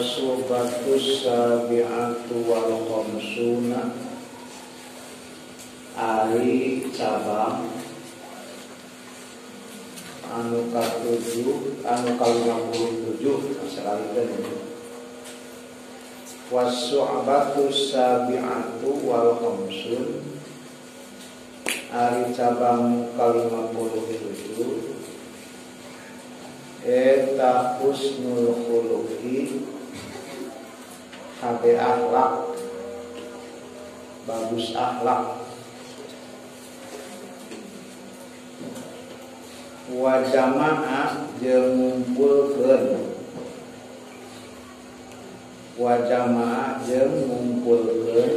Wasubatus sabi'atu wal khamsuna ari cabang anu ka-7 anu ka-57 masalahkeun. Wasubatus sabi'atu wal khamsun ari cabang ka-57 eta husnul khuluqi habe akhlak, bagus akhlak. Wa jamaah jeung ngumpulkeun, wa jamaah jeung ngumpulkeun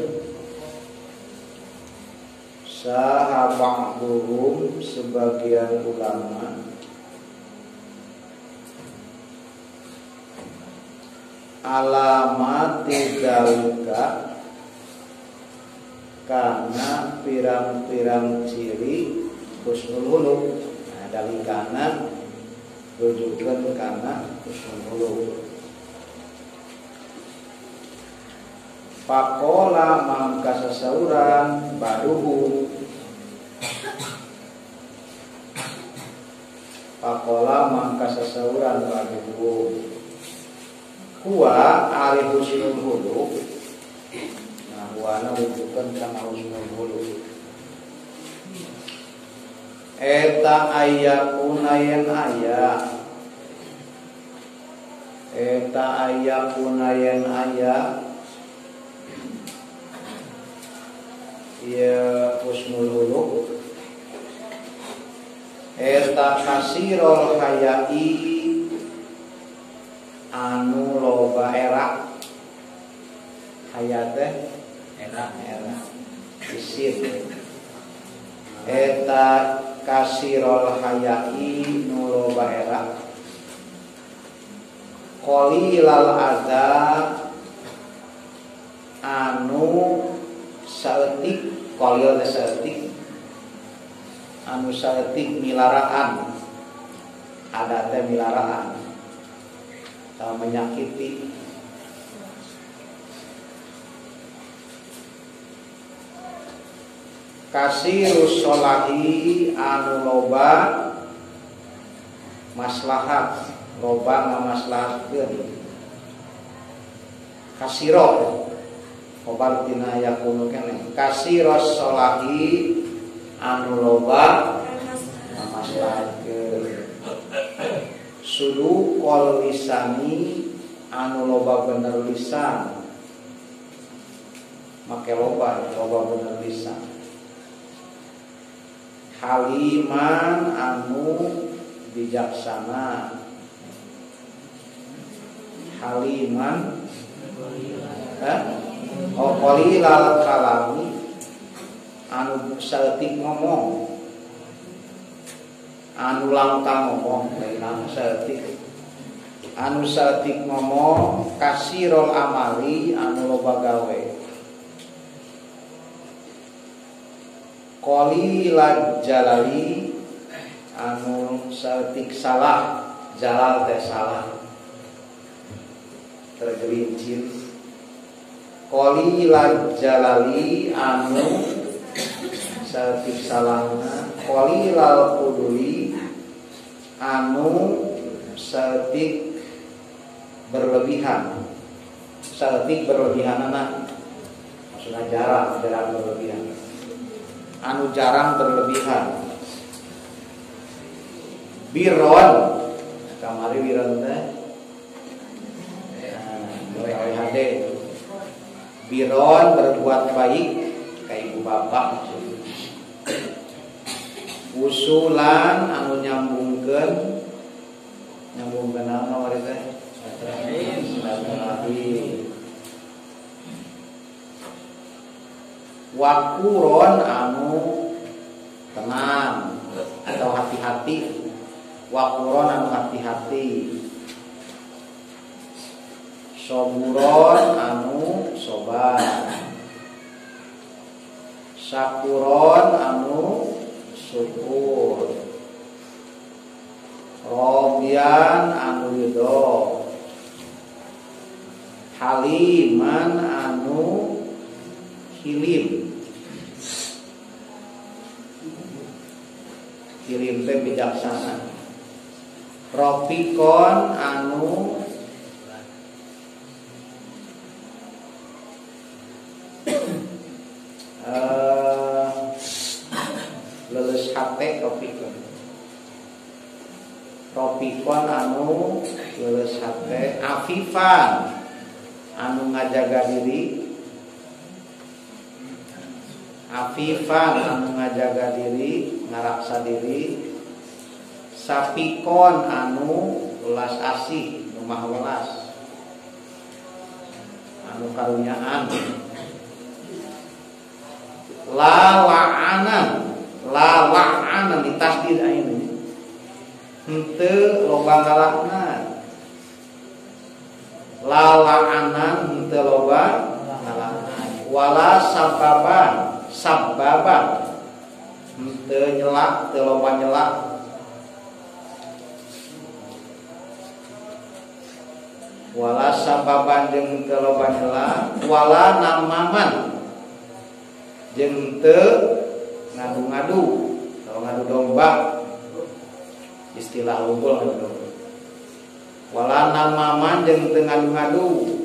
sahabatum sebagian ulama alamat tidalika karena pirang-pirang ciri husnul khuluq. Nah, dalikana rujukan karena husnul khuluq. Pakola mangka sasauran baduhu, pakola mangka sasauran baduhu huwa ari husnul khuluq. Nah, huwa na rujukan kana husnul khuluq. Eta ayakuna yen aya, eta ayakuna yen aya ya husnul khuluq. Eta kasirul hayai anu loba era, hayate era isin. Eta kasirul hayai nu loba era qalilal adza anu saeutik, qalil saeutik anu saeutik milaraan, ada teh milaraan menyakiti. Kasirus sholahi anu loba maslahat, loba ngamaslahatkeun. Kasiro loba tina yakunu keneh. Kasirus sholahi anu loba ngamaslahatkeun. Sudu kol lisani anu loba bener lisan, make loba bener lisan. Haliman anu bijaksana, haliman qalilal kalami anu saeutik ngomong, anu langka ngomong, lain anu saeutik, anu saeutik ngomong. Kasirul amali anu loba gawe, qalilal jalali anu saeutik salah, jalal teh salah tergelincir. Qalilal jalali anu saeutik salahna. Qalilal quduli anu saeutik berlebihan, saeutik berlebihanana maksudna jarang berlebihan, anu jarang berlebihan. Biron kamari biron teh WHD, biron berbuat baik ka ibu bapak. Usulan anu nyambungkeun, nyambungkeun naon kamari teh silaturahim. Wakuron anu tenang atau hati-hati, wakuron anu hati-hati. Soburon anu sobar, sakuron anu syukur. Robian anu ridho, haliman anu hilim. Hilim teh bijaksana. Rofikon anu lulus hate. Rofikon anu lulus hate. Afifan anu ngajaga diri. Afifan anu ngajaga diri, ngaraksa diri. Sapikon anu welas asih, rumah welas, anu karunyaan. Lala'anan ditasdid ayeuna. Henteu loba ngalakna. Lala'anan henteu loba ngalakna. Wala sababan henteu nyelak, teu loba nyelak. Wala sababan jeung teu loba nyelak. Wala namaman jeung teu ngadu-ngadu. Kalau ngadu domba istilah unggul ngadu. Wala namaman jeung teu ngadu-ngadu.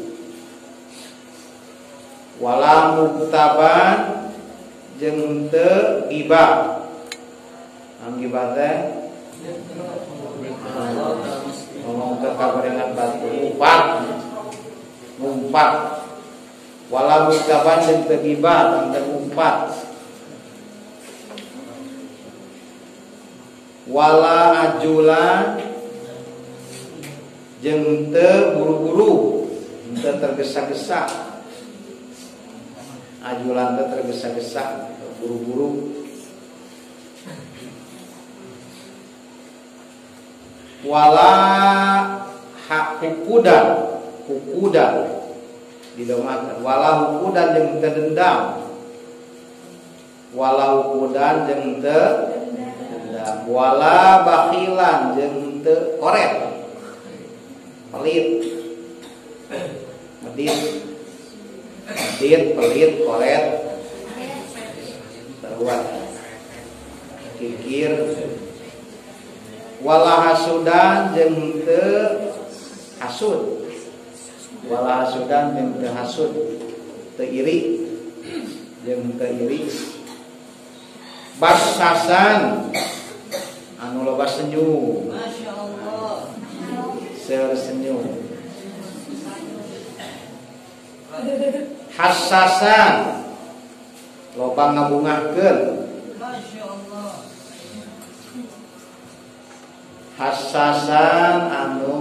Wala muktaban jeung teu gibah. Am gibah teh ngomong ke kabarengan batu ngumpat. Wala muktaban jeung teu gibah, teu ngumpat. Wala ajulan jeung teu buru-buru, teu tergesa-gesa. Ajulan teu tergesa-gesa, buru-buru. Wala hukudan didomakan. Wala hukudan jeung teu dendam. Wala hukudan jeung teu dendam. Wala bakhilan jeung teu koret. Pelit. Medit, pelit, koret. Terbuat kikir. Wala hasudan jeung teu hasud. Wala hasudan jeung teu hasud. Teu iri jeung teu iri. Basasan anu loba senyum. Masyaallah. Seur senyum. Hassasan loba ngabungahkeun. Masyaallah. Hassasan anu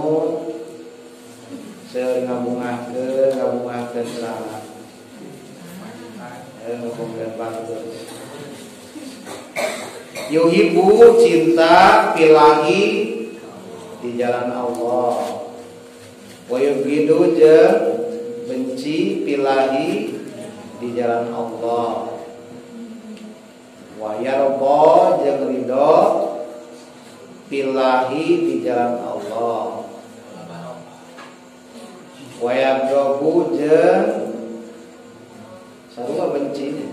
seur ngabungahkeun saha. Ngomongkeun batur. Yuhibu cinta pilahi di jalan Allah. Wa yubghidu jeung benci pilahi di jalan Allah. Wa yarda jeung ridho pilahi di jalan Allah. Wa yabghu jeung sarua benci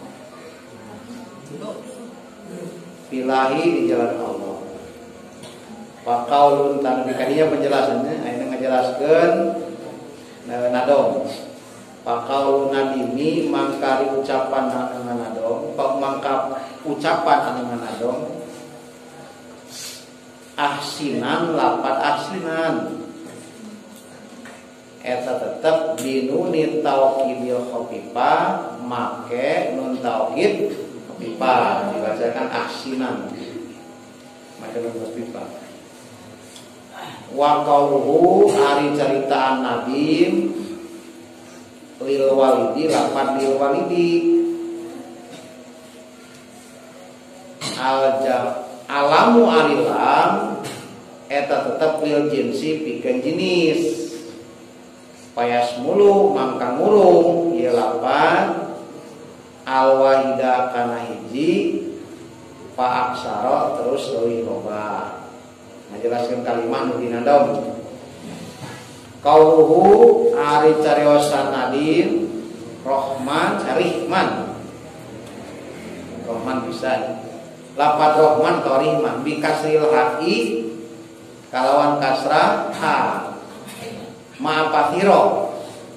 pilahi di jalan Allah. Wa qaulun tan kadinya penjelasannya aya ngajelaskeun nadom. Wa qaulun nadimi mangkari ucapan anu nadom, mangka ucapan anu nadom. Ahsinan lapat ahsinan eta tetep binuni tauhidil khafifah make nun tauhid khafifah dibacakan ahsinan make nun khafifah. Wa qauluhu ari caritaan nabi lil walidi lapat lil walidi alamu arilam eta tetep lil jinsi pikeun jenis. Payas mulu mangkang murung ieu lapan alwahida kana hiji fa aksara terus leuwih loba. Ngajelaskeun kalimat nu dina dom. Qauluhu ari cariosan Nadim Rahman Rahman bisa lafaz Rahman atau Rihman bi kasril ha'i kalawan kasrah ha ma'apathiro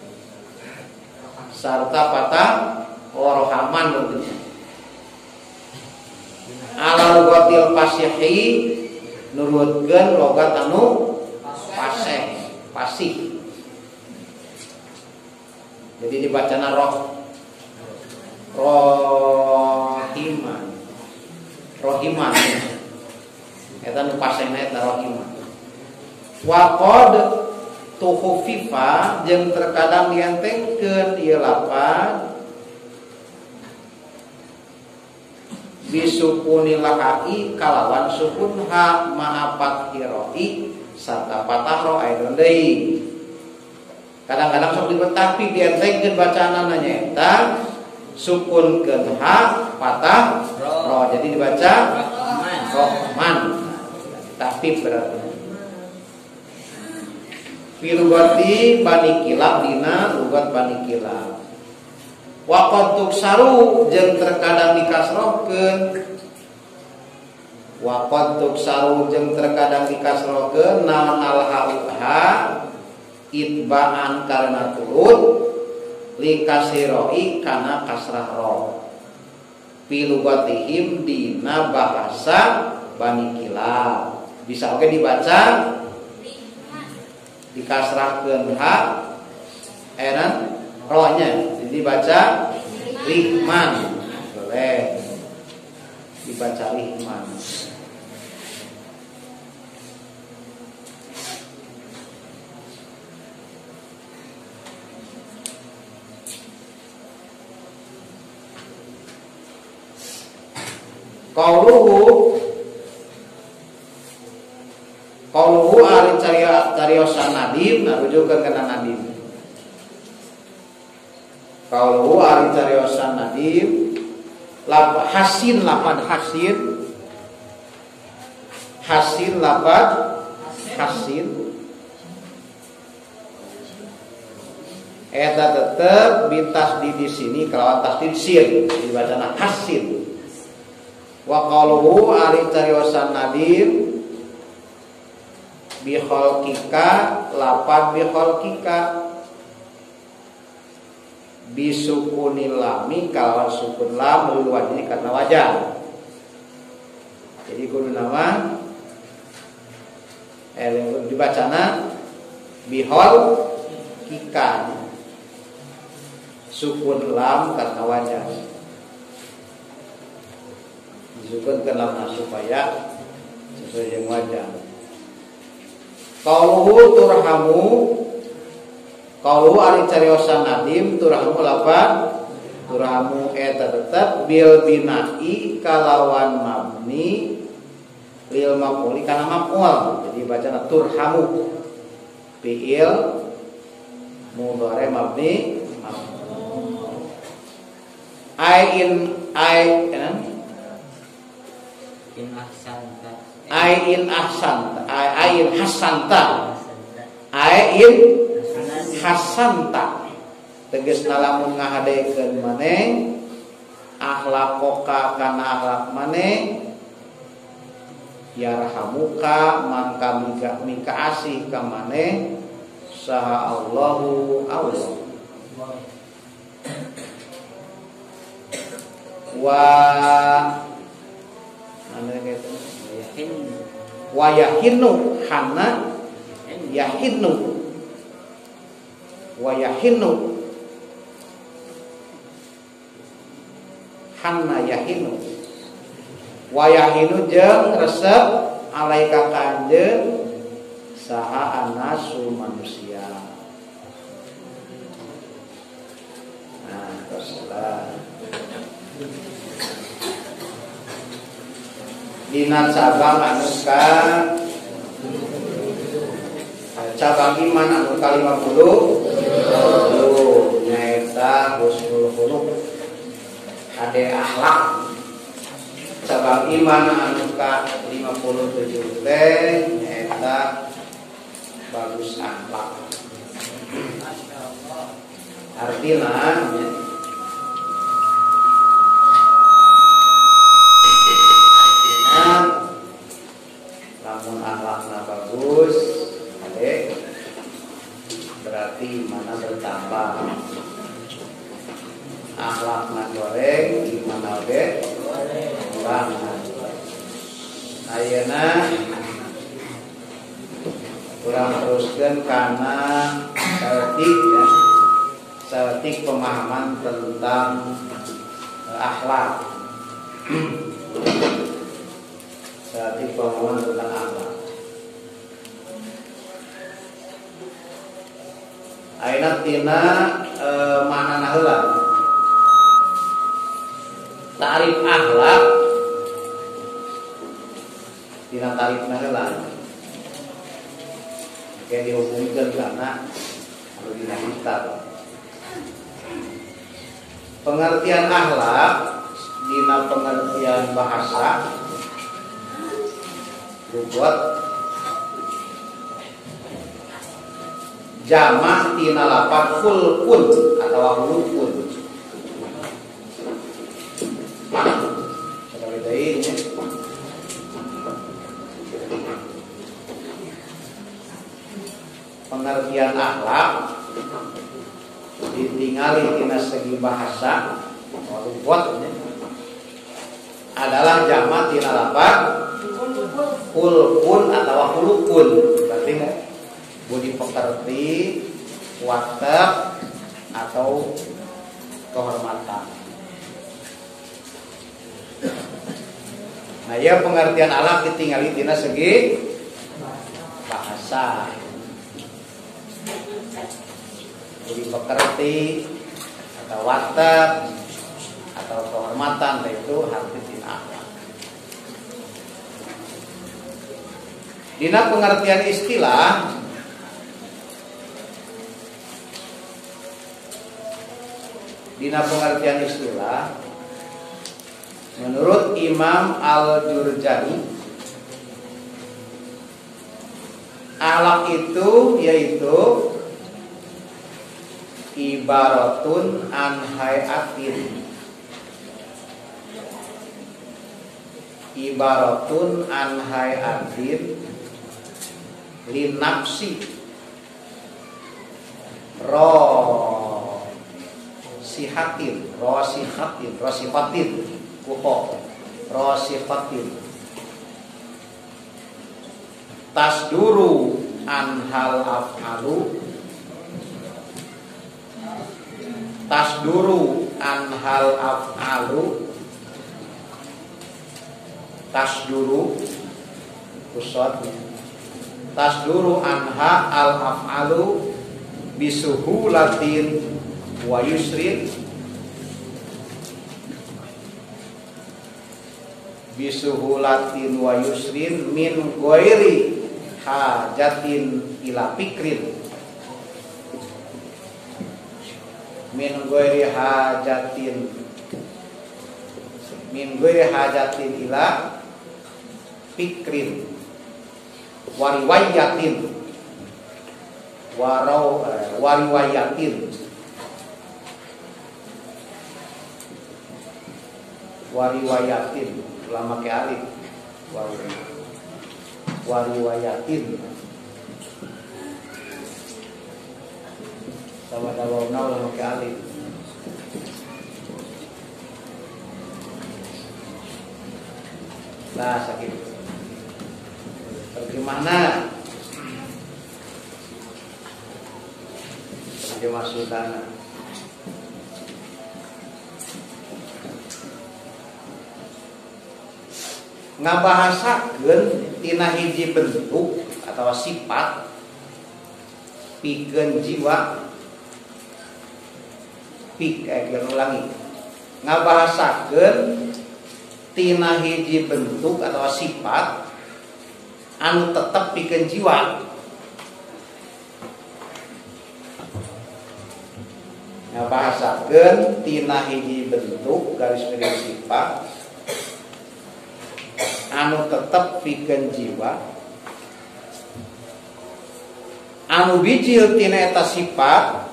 sarta patah Rohaman bentuknya ala lugatil pasihi nurutkeun logat anu pasih. Jadi dibacana rohiman eta nu pasehna eta rohiman. Wa qad tukhfifa jeung terkadang dientengkeun ieu lafaz bisukunil ha'i kalawan sukun ha ma'apat hiroi sarta patah ro aidon deui. Kadang-kadang sok dibetapi dientengkeun bacaanana nyaeta sukunkeun ha patah ro jadi dibaca Rahman. Tapi berarti fi lugati Bani Kilab dina lugat Bani Kilab. Wa qad tuksaru jeung terkadang dikasrohkeun. Wa qad tuksaru jeung terkadang dikasrohkeun naon al-ha itba'an karena turut li kasiroi kana kasrah ro. Fi lugatihim dina bahasa Bani Kilab. Bisa oke dibaca dikasrahkeun ha enan rohnya jadi baca Rihman boleh dibaca Rihman. Qauluhu ari cariosan Nadim narujukkeun kana Nadim. Qauluhu ari cariosan Nadim hasin lapad hasin lapad hasin eta tetep bintas di sini kelawan tasdid sin dibacana hasin. Wa qauluhu ari cariosan Nadim bi khalqika lapad bi khalqika bisukunil lami kalawan sukun lam lil wajhi karena wajah. Jadi kudu nama dibacana bihol kikan sukun lam karena wajah. Disukun ke lam supaya sesuai dengan wajah. Qauluhu turhamu qauluhu ari cariosan Nadim turhamu lapad turhamu eta tetep bil bina'i kalawan mabni lil maf'uli kana maf'ul. Jadi bacana turhamu fi'il mudhari mabni in hasanta tegesna lamun ngahadekeun maneh akhlakoka kana akhlak maneh yarhamuka mangka mika asih ka maneh saha Allahu Allah wa yahinu hana yahinu wa yahinu hanna yahinu wa yahinu jeung resep alaika kanjeun saha anasu manusia. Nah terserah dina cabang anu ka cabang iman anu ka 50 nyaeta husnul khuluq ade akhlak. Cabang iman anu ka 57 teh nyaeta bagus akhlak. Artinya lamun akhlakna bagus, adek berarti mana bertambah. Akhlakna goreng, gimana oge kurang. Ayeuna kurang teruskan karena setik pemahaman tentang akhlak. Setik pemahaman tentang akhlak. Ayeuna tina manana heula tarif akhlak tina tarifna heula kayak dihubungkan karena dina kitab. Pengertian akhlak dina pengertian bahasa buat jamak tina lafaz khulqun atau khuluqun. Pengertian akhlak ditinggali tina segi bahasa buat adalah jamak tina lafaz khulqun atau khuluqun. Berarti budi pekerti, watak atau kehormatan. Nah, ya pengertian akhlak ditinggali tina segi bahasa. Budi pekerti atau watak atau kehormatan itu harus tina akhlak. Dina pengertian istilah menurut Imam Al-Jurjani, akhlak itu yaitu ibaratun an hayatin, ibaratun an hayatin linafsi rosifatin kuho rosifatin tasduru anhal af'alu tasduru anhal af'alu tasduru usad tasduru anha al af'alu bisuhulatin wa yusrin bisuhulatin wa yusrin min ghairi hajatin ila fikrin min ghairi hajatin ila fikrin wariwayatin wariwayatin ulama ke alif wariwayatin sama dawawna ulama ke alif lah sakit terjemahna terjemah sultana ngabahasakeun tina hiji bentuk atau sifat pikeun jiwa ulangi ngabahasakeun tina hiji bentuk atau sifat anu tetep pikeun jiwa. Ngabahasakeun tina hiji bentuk garis miring sifat anu tetep pikeun jiwa anu bijil tina eta sifat,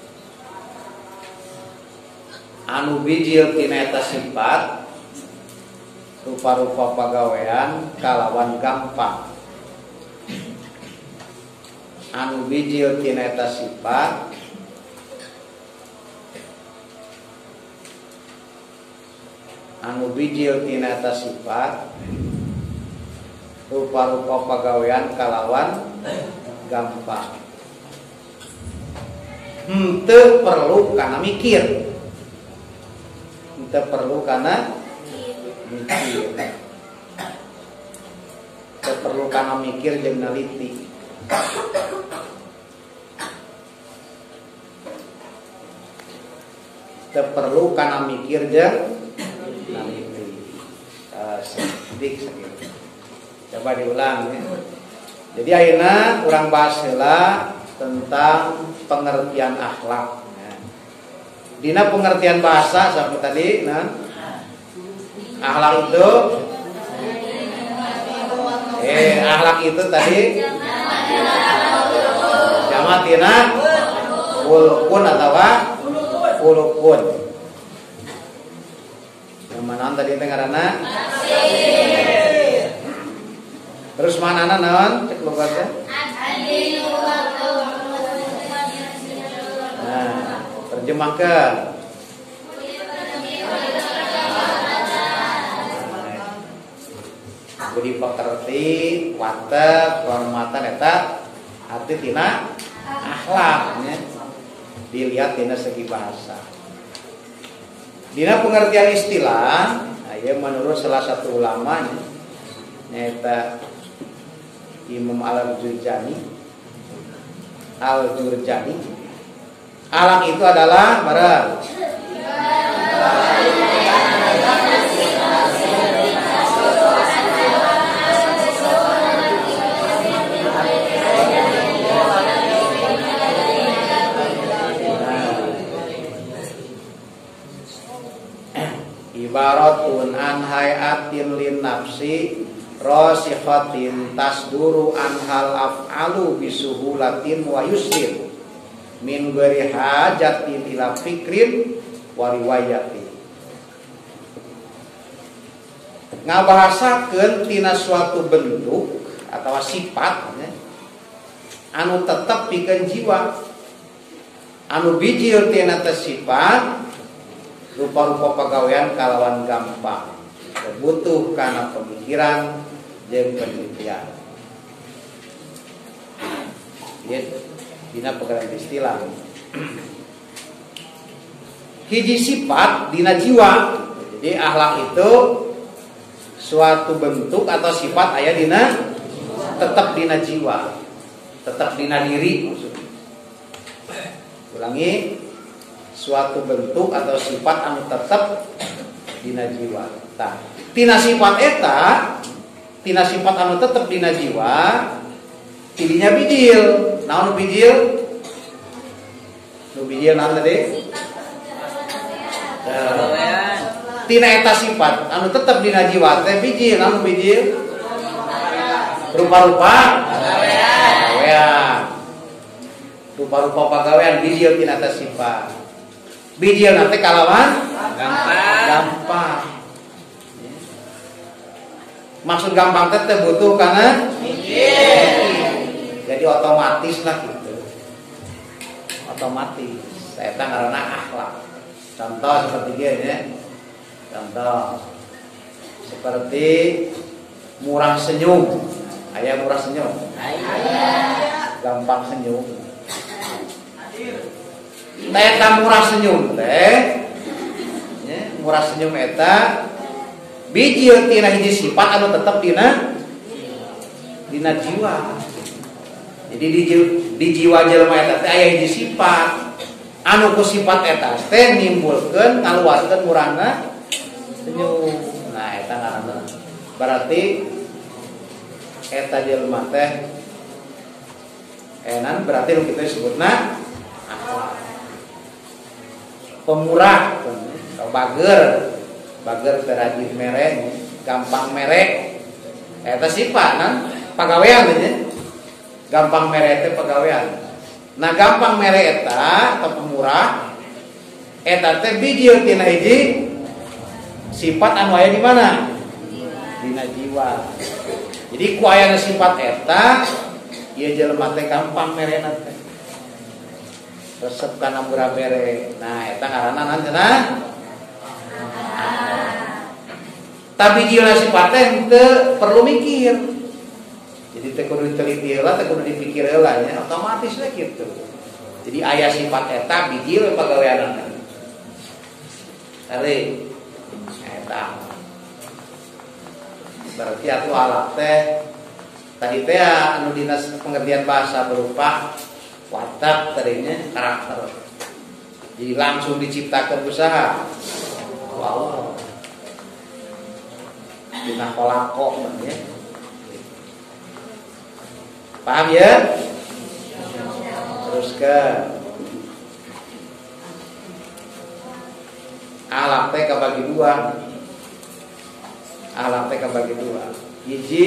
anu bijil tina eta sifat rupa-rupa pagawean kalawan gampang. Anu bijil tina eta sifat anu bijil tina eta sifat rupa-rupa pagawean kalawan gampang. Henteu perlu kana mikir. Henteu perlu kana mikir. Henteu perlu kana mikir jeung neliti. Henteu perlu kana mikir jeung neliti. Sedikit sakitu. Coba diulang ya. Jadi ayeuna urang bahas heula tentang pengertian akhlak. Dina pengertian bahasa sampai tadi, nah, akhlak itu, akhlak itu tadi, jamak tina kulukun atau kulukun. Yang mana tadi ngaranna? Terus mana naon cek logatnya? Nah, terjemahkan. Budi pekerti, watak, kehormatan eta arti tina akhlaknya. Dilihat tina segi bahasa. Dina pengertian istilah, aya menurut salah satu ulama nyaeta Imam Al-Jurjani. Alam itu adalah barang ibaratun an hayatin lin nafsi rasikhatin tasduru anhal af'alu bisuhulatin wa yusrin min ghairi hajatin ila fikrin wa riwayatin. Ngabahasakeun tina suatu bentuk atawa sifat anu tetep pikeun jiwa, anu bijil tina teh sifat rupa-rupa pagawean kalawan gampang, butuh kana pemikiran jeung penelitian. Dina pengertian istilah. Hiji sifat dina jiwa. Jadi akhlak itu suatu bentuk atau sifat aya dina tetap dina jiwa, tetap dina diri maksudnya. Ulangi, suatu bentuk atau sifat anu tetap dina jiwa. Tah, tina sifat eta, tina sifat anu tetep dina jiwa, tidinya bijil. Naon bijil? Nu bijil naon tadi? Tina eta sifat anu tetep dina jiwa teh bijil. Naon bijil? Rupa-rupa pagawean. Rupa-rupa pagawean bijil tina eta sifat. Bijil nanti kalawan gampang. Maksud gampang teh butuh karena jadi otomatis lah gitu. Otomatis. Saya ngaranna akhlak. Contoh seperti gini ya. Contoh seperti murah senyum. Aya murah senyum. Gampang senyum. Eta murah senyum teh. Murah senyum eta bijil tina hiji sifat anu tetep dina jiwa. Jadi di jiwa jelema eta teh aya hiji sifat anu ku sifat eta teh nimbulkeun ngaluarkeun murahna senyum. Nah eta ngaranna berarti eta jelema teh enan berarti nu kitu disebutna akhlak. Pemurah, bager terajin merek, gampang merek, eta sifat nan pagawean gitu. gampang mere teh pagawean. Nah gampang mere eta atau pemurah eta teh bijil tina hiji sifat anu aya di mana? Dina jiwa. Jadi ku aya sifat eta ieu jelema teh gampang merena teh. Resep kana murah mere. Nah eta ngaranna naon cenah? Tapi jiwa sifat teh teu perlu mikir. Jadi teh kudu diteliti heula, teh kudu dipikir heula nya, otomatis we kitu. Jadi aya sifat eta bijil pagaweanna. Tari eta. Berarti atuh alat teh tadi teh anu dinas pengertian bahasa berupa watak tadinya karakter. Jadi langsung diciptakan usaha. Wow. Dina kolako ya. Paham ya? Terus ke ahlak teh kabagi dua. Ahlak teh kabagi dua. Hiji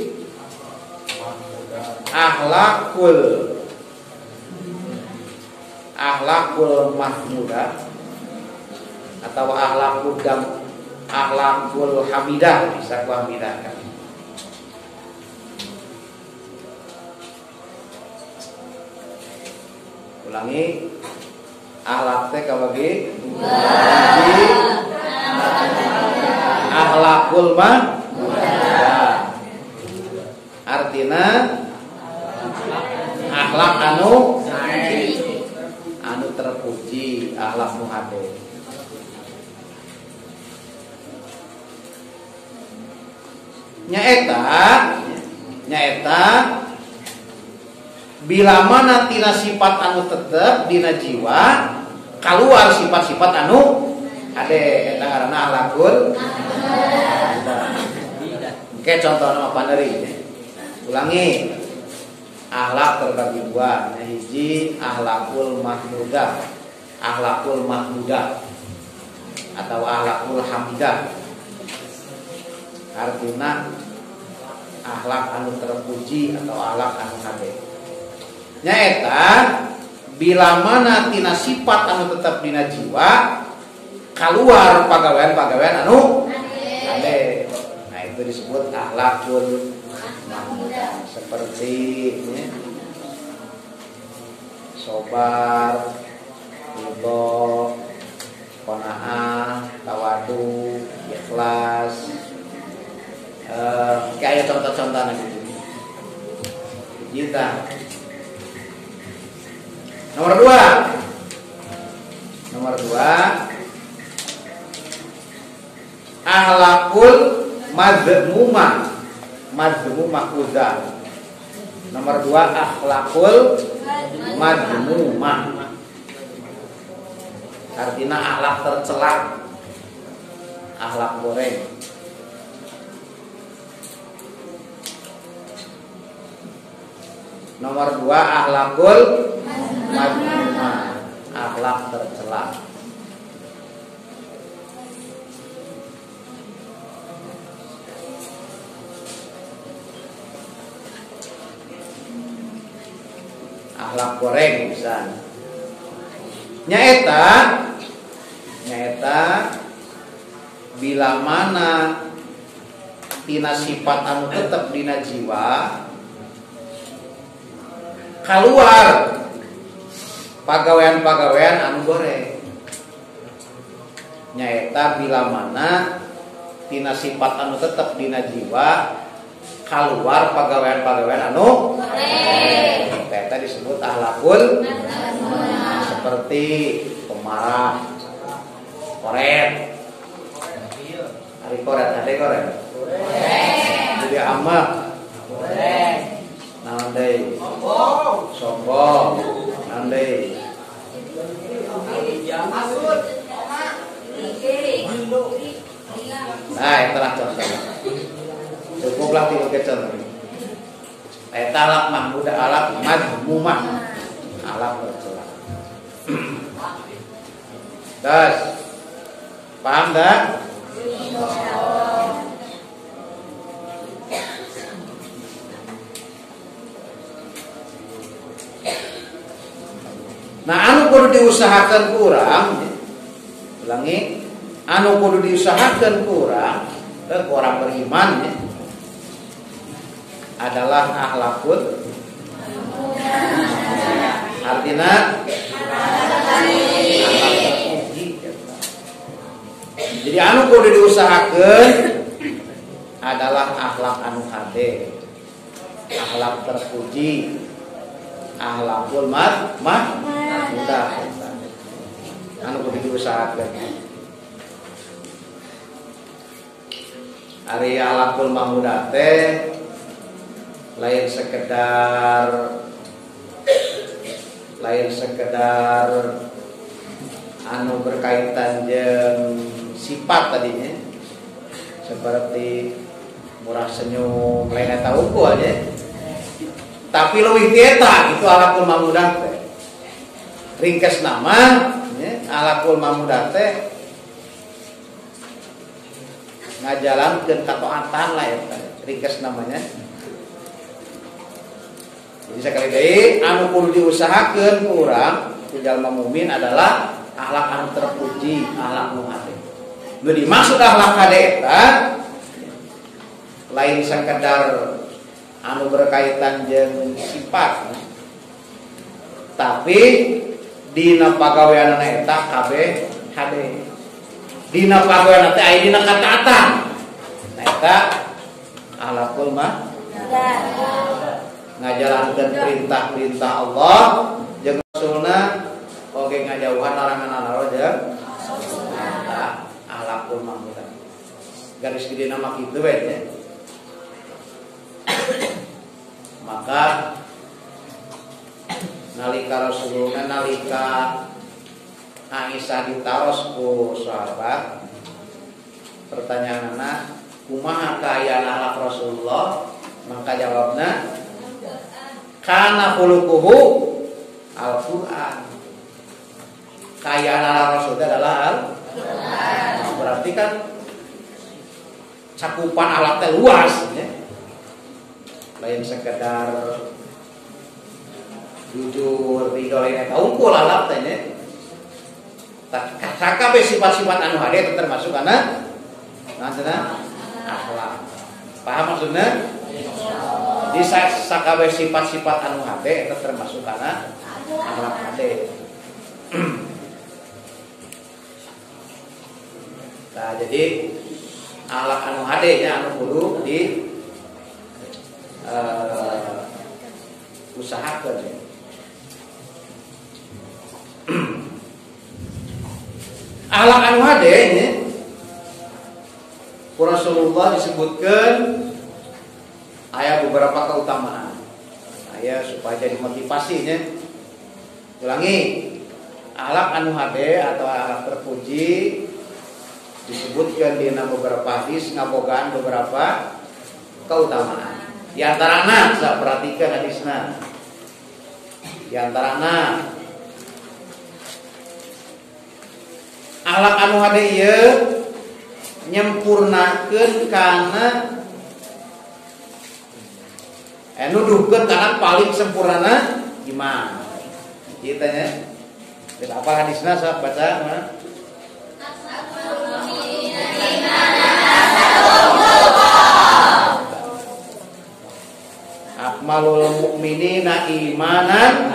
akhlakul mahmudah atau akhlakul hamidah, bisa ku hamidahkan. Ulangi, akhlak teh kabagi akhlakul mahmudah. Artina akhlak anu terpuji, akhlak muhade. Nyaeta bila mana tina sifat anu tetep dina jiwa keluar sifat-sifat anu ade eta ngaranna akhlakul. Oke, contohna apa deui? Ulangi. Akhlak terbagi dua. Yang hiji akhlakul mahmudah, atau akhlakul hamidah. Artinya akhlak anu terpuji atau akhlak anu hade. Nyaeta bila mana tina sifat anu tetap dina jiwa keluar pagawean-pagawean anu hade. Nah itu disebut akhlakul mahmudah. Seperti ya, sobar, ridho, qanaah, tawadu, ikhlas. Kayak contoh-contohnya gitu. Kita nomor dua akhlakul madzmumah udzah. Nomor 2 akhlakul madmumah. Artinya akhlak tercela, akhlak goreng. Nomor 2 akhlakul madmumah, akhlak tercela. Akhlak goreng bisa. Nyaeta bila mana tina sifat anu tetep dina jiwa keluar pagawean-pagawean anu goreng. Nyaeta bila mana tina sifat anu tetep dina jiwa keluar pagawean-pagawean anu goreng. Eta disebut akhlakul seperti pemarah, koret, hari koret, ada koret, jadi amak, nandai, sombong, nandai, nah itulah contohnya. Cukuplah tiga kecil. Alak mahmudah, alak madmumah, alak tercela. Terus paham tak? kudu diusahakeun ku urang, ulangi, anu kudu diusahakeun ku orang beriman adalah akhlakul, artinya akhlak terpuji. Jadi anu kudu diusahakeun adalah akhlak anu hade, akhlak terpuji, akhlakul mudah. Anu kudu diusahakeun. Ari akhlakul mahmudah teh lain sekedar anu berkaitan jeung sifat tadinya seperti murah senyum lain eta unggul aja. Tapi leuwih ti eta itu akhlakul mahmudah teh. Ringkes nama akhlakul mahmudah teh ngajalankeun kataatan lah eta. Ringkes namanya. Jadi sekali deui anu kudu diusahakeun ku urang ku jalma mukmin adalah akhlak anu terpuji, akhlak nu hade. Nu dimaksud akhlak hade eta lain sekedar anu berkaitan jeung sifat, tapi dina pagaweanna eta kabeh hade. Dina pagaweanna teh aya dina kataatan. Nah eta akhlakul ngajalankeun perintah-perintah Allah jeung Rasulna oge ngajauhan larangan-larangan jeung akhlakul mahmudah. Garis gede nama kitu we nya. Maka nalika Rasulullah nalika Aisyah ditaros ku sahabat, pertanyaanna kumaha kaayaan akhlak Rasulullah? Maka jawabna kana khuluquhu Al-Qur'an. Kaayaan akhlak Rasulullah adalah Al-Qur'an. Berarti kan cakupan akhlak teh luas ya. Lain sekedar jujur, ridho lain eta unggul akhlak teh nya. Sakabeh sifat-sifat anu hade itu termasuk kana akhlak. Paham maksudnya? Di sakabeh sifat-sifat anu hade itu termasuk kana akhlak hade. Nah, jadi akhlak anu hade nya anu kudu di usahakeun. Akhlak anu hade nya Rasulullah disebutkan aya beberapa keutamaan. Aya supaya jadi motivasinya. Ulangi, akhlak anu hade atau akhlak terpuji disebutkan di beberapa hadis ngabogaan beberapa keutamaan. Di antarana saya perhatikan hadisna. Di antarana akhlak anu hade ieu nyempurnakeun kana nuduhkeun kana paling sempurnana iman. Kitu nya. Geus apa hadisna sok baca mana? Akmalul mukminina imanan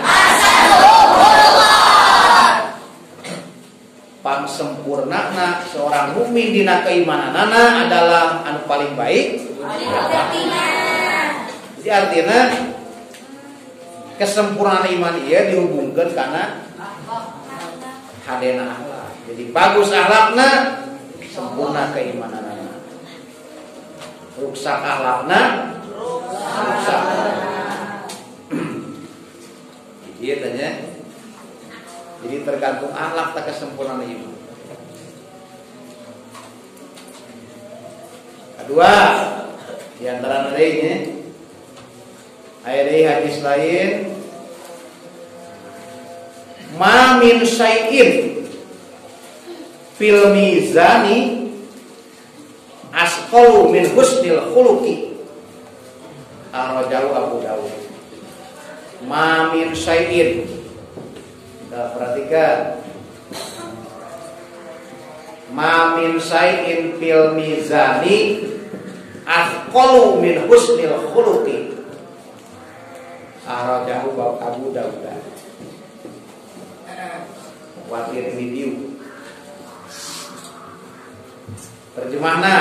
pang sempurnana seorang mukmin dina keimananana adalah anu paling baik. Jadi artinya kesempurnaan iman ieu dihubungkeun kana hadena akhlak. Jadi bagus akhlakna, sempurna keimananana. Ruksak akhlakna, ruksak. Ieu tanya. Jadi tergantung akhlak tak kesempurnaan iman. Kedua, di antara lainnya ayat hadis lain, ma min syai'in fil mizani asqalu min husnil khuluqi. Ar-Rajahu Abu Dawud. Ma min syai'in Perhatikan. Ma min syai'in fil mizani afqalu min husnil khuluqi. Akhrajahu Abu Dawud wa Tirmidzi. Terjemahna,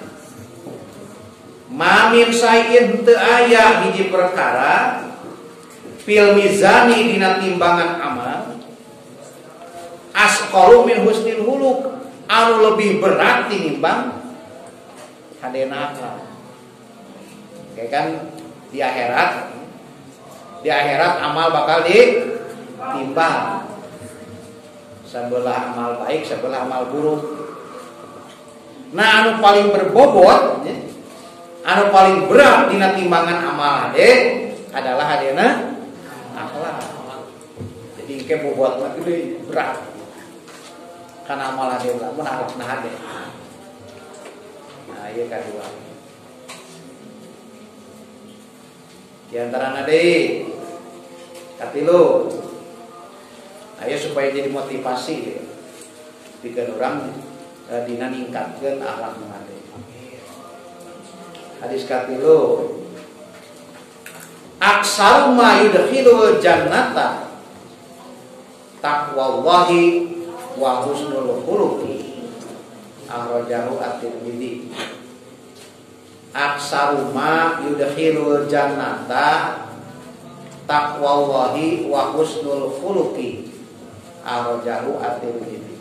ma min syai'in teu aya hiji perkara fil mizani dina timbangan amal asqalu min husnil khuluq anu lebih berat tinimbang hadena akhlak. Kayak kan di akhirat amal bakal ditimbang. Sebelah amal baik, sebelah amal buruk. Nah, anu paling berbobot, anu paling berat dina timbangan amal adalah hadena akhlak. Jadi ke bobot lagi berat. Karena amal ade lamun akhlakna ade. Nah, ieu kadua. Di antara nade katilu. Ayo supaya jadi motivasi bikin orang dina ningkatkeun akhlak ade. Hadis katilu. Aksaru ma yudkhilul jannata taqwallahi wa husnul khuluqi. Akhrajahu At-Tirmidzi. Aksaru ma yudkhilul jannata taqwallahi wa husnul khuluqi. Akhrajahu At-Tirmidzi.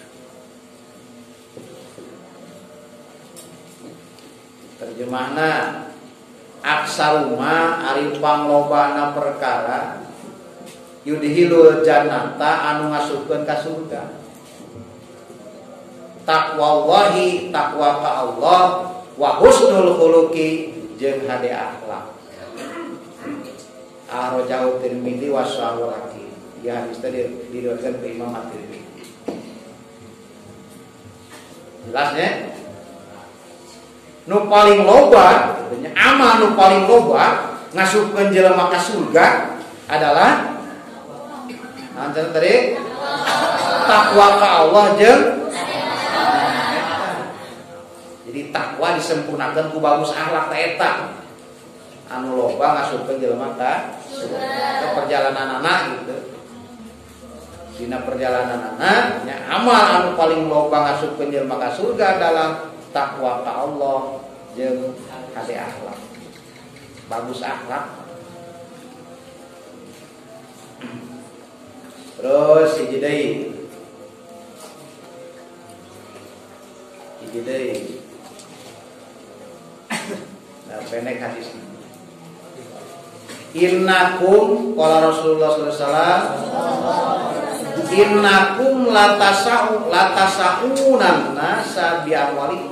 Terjemahna aksaruma ari panglobana perkara yudhilul jannata anu ngasupkeun ka surga. Taqwallahi taqwa ka Allah wa husnul khuluqi jeung hade akhlak. Akhrajahu Tirmidzi wa Sahihul. Ya hadis tadi diriwayatkan ke Imam At-Tirmidzi. Jelasnya? Nu paling loba, amal nu paling loba ngasupkeun jelema ka surga adalah antara tadi takwa ka Allah jeung jadi takwa disempurnakeun ku bagus akhlak ta eta anu loba ngasupkeun jelema ka surga. Ke perjalananana gitu. Dina perjalananana nya amal anu paling loba ngasupkeun jelema ka surga adalah takwa ka Allah jeung hade akhlak. Bagus akhlak. Terus hiji deui. Nah, pendek hadis. Innakum qala Rasulullah sallallahu alaihi wasallam innakum latasaunan nasa bi amwalikum.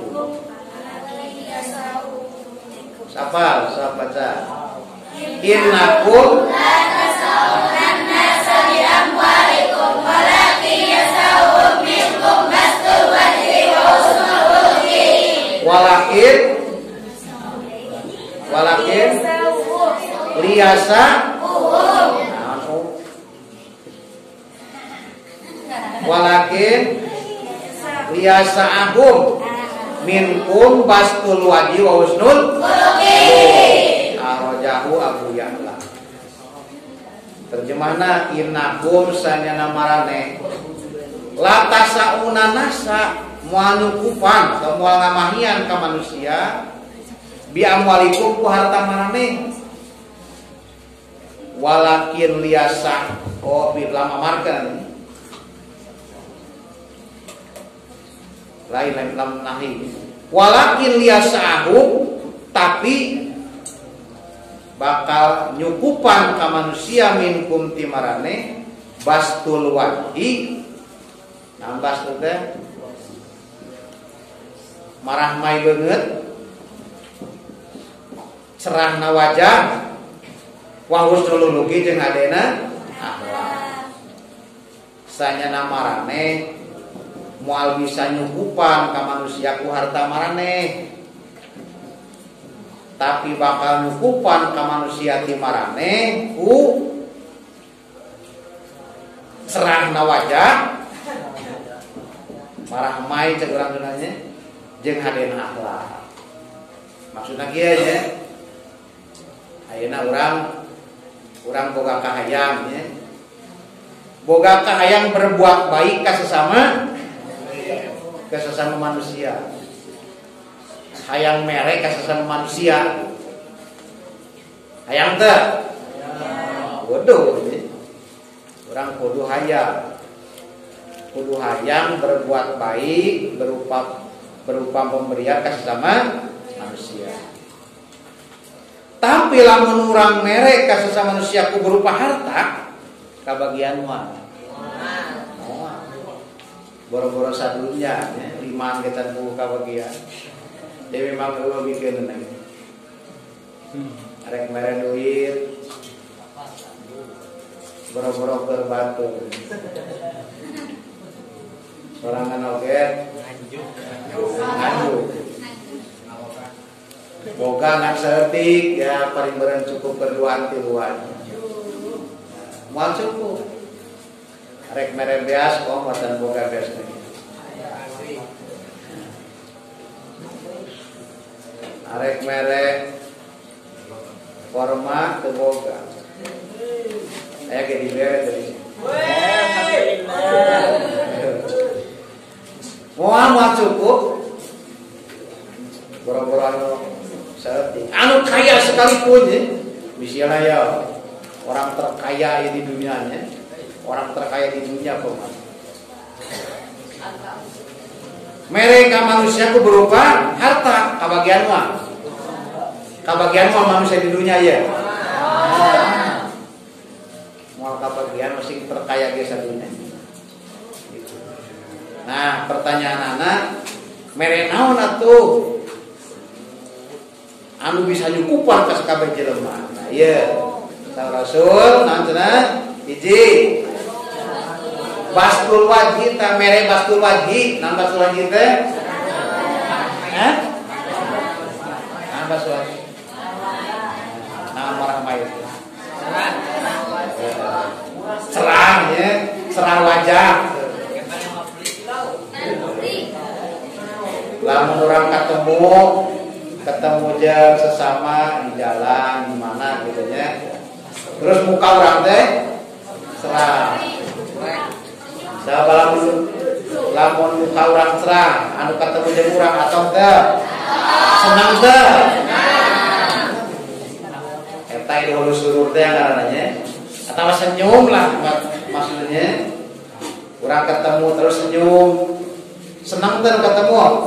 Siapa baca? Innakum latasaunan nasa bi amwalikum walakin yasau minkum bastul wajhi wa husnul khuluqi. Walakin liyasa walakin liyasa'ahum minkum bastul wajhi wa husnul khuluqi. Akhrajahu Abu Ya'la. Terjemahna innakum sanyana marane la tasauna nasa moal nyukupan atau moal ngamahian ka manusia bi amwalikum ku harta marane walakin liyasa bi lam amarkan lain lam nahi walakin liyasa'ahu tapi bakal nyukupan ka manusia minkum timarane bastul wajhi. Nah bastul teh marah mai beungeut cerahna wajah wa husnul khuluqi jeung hadena akhlak. Sanyana marane moal bisa nyukupan ka manusia ku harta marane tapi bakal nyukupan ka manusia ti marane ku cerahna wajah, marah mai cek urang nanya, jeung hadena akhlak. Maksudna kieu nya. Ayeuna urang boga kahayang nya. Boga kahayang berbuat baik ka sesama manusia. Hayang mere ka sesama manusia. Hayang teh? Waduh. Urang kudu hayang. Kudu hayang berbuat baik berupa pemberian ka sesama manusia. Tapi lamun urang mere ka sesama manusia ku berupa harta, kabagian mah. Boro-boro sadunya limaan kita ku kabagian. Jadi memang eueuh bikin nang. Arek mere duit. Boro-boro keur batu. Sorangan oge nganjuk. Boga ngan setik ya paling beren cukup berduaan tiluan. Moal cukup. Arek mere beas kok mboten boga beas teh. Arek mere forma teu boga. Aya ge dibere tadi. Moal cukup. Boro-boro anu kaya sekalipun ya. Misalnya ya orang terkaya di dunianya, orang terkaya di dunia kok. Mereka manusia ku berupa harta, kabagian mah. Kabagian mah manusia di dunia ya. Mau kabagian masih terkaya ge sadunya. Nah, pertanyaan anak, mere naon atuh? Anu bisa nyukupan ka sakabeh jelema. Nah, ieu. Sa Rasul naon cenah? Hiji. Bastul wajhi ta mere bastul wajhi. Naon bastul wajhi teh? Hah? Naon bastul wajhi? Naon marah mai. Cerah ya, cerah wajah. Lamun orang ketemu jeung sesama di jalan di mana gitu nya. Terus muka orang teh cerah. Sabala lamun muka orang cerah, anu ketemu jeung urang atau teh senang teh. Eta ieu surur teh ngaranna nya. Atawa senyum lah maksudnya. Urang ketemu terus senyum. Senang teh ketemu.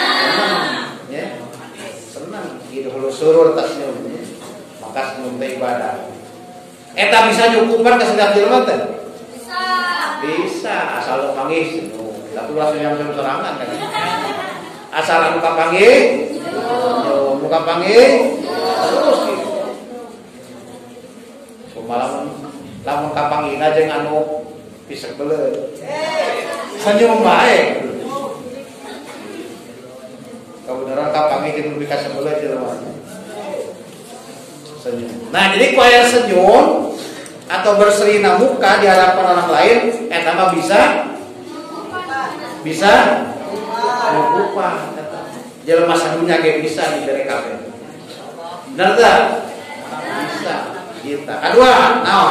Hulu surur tas senyum, maka senyum teh ibadah. Eta bisa nyukupan ka sedap jelema teh? Bisa, asal lu panggih senyum. Tapi langsung yang sorangan kan. Asal anu kapanggih, senyum, muka panggih terus gitu. Lamun kapanggihna jeung anu pisek beuleut. Senyum bae. Kebenaran kapangi jeung lebih ka sebelah jelema. Senyum. Nah, jadi ku aya senyum atau berserina muka di hadapan orang lain, eta mah bisa nyukupan eta. Jelema sadunya ge bisa dibere kabeh. Bener tah? Bisa. Kita. Kedua, naon?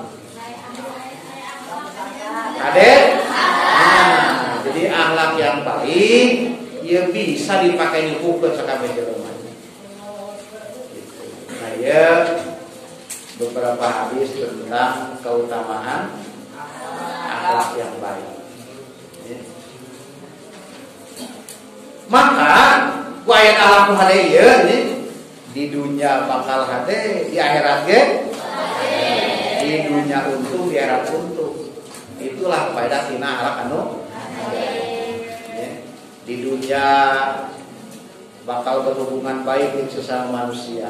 Ade? Nah, jadi akhlak yang baik ia bisa dipakai nyukup ke sakabeh jelema. Nah, ya beberapa hadis tentang keutamaan akhlak yang baik. Maka ku aya akhlak hade ieu di dunia bakal hade, di akhirat ge di dunia untung, di akhirat untung. Itulah faedah tina akhlak anu di dunia bakal berhubungan baik dengan sesama manusia.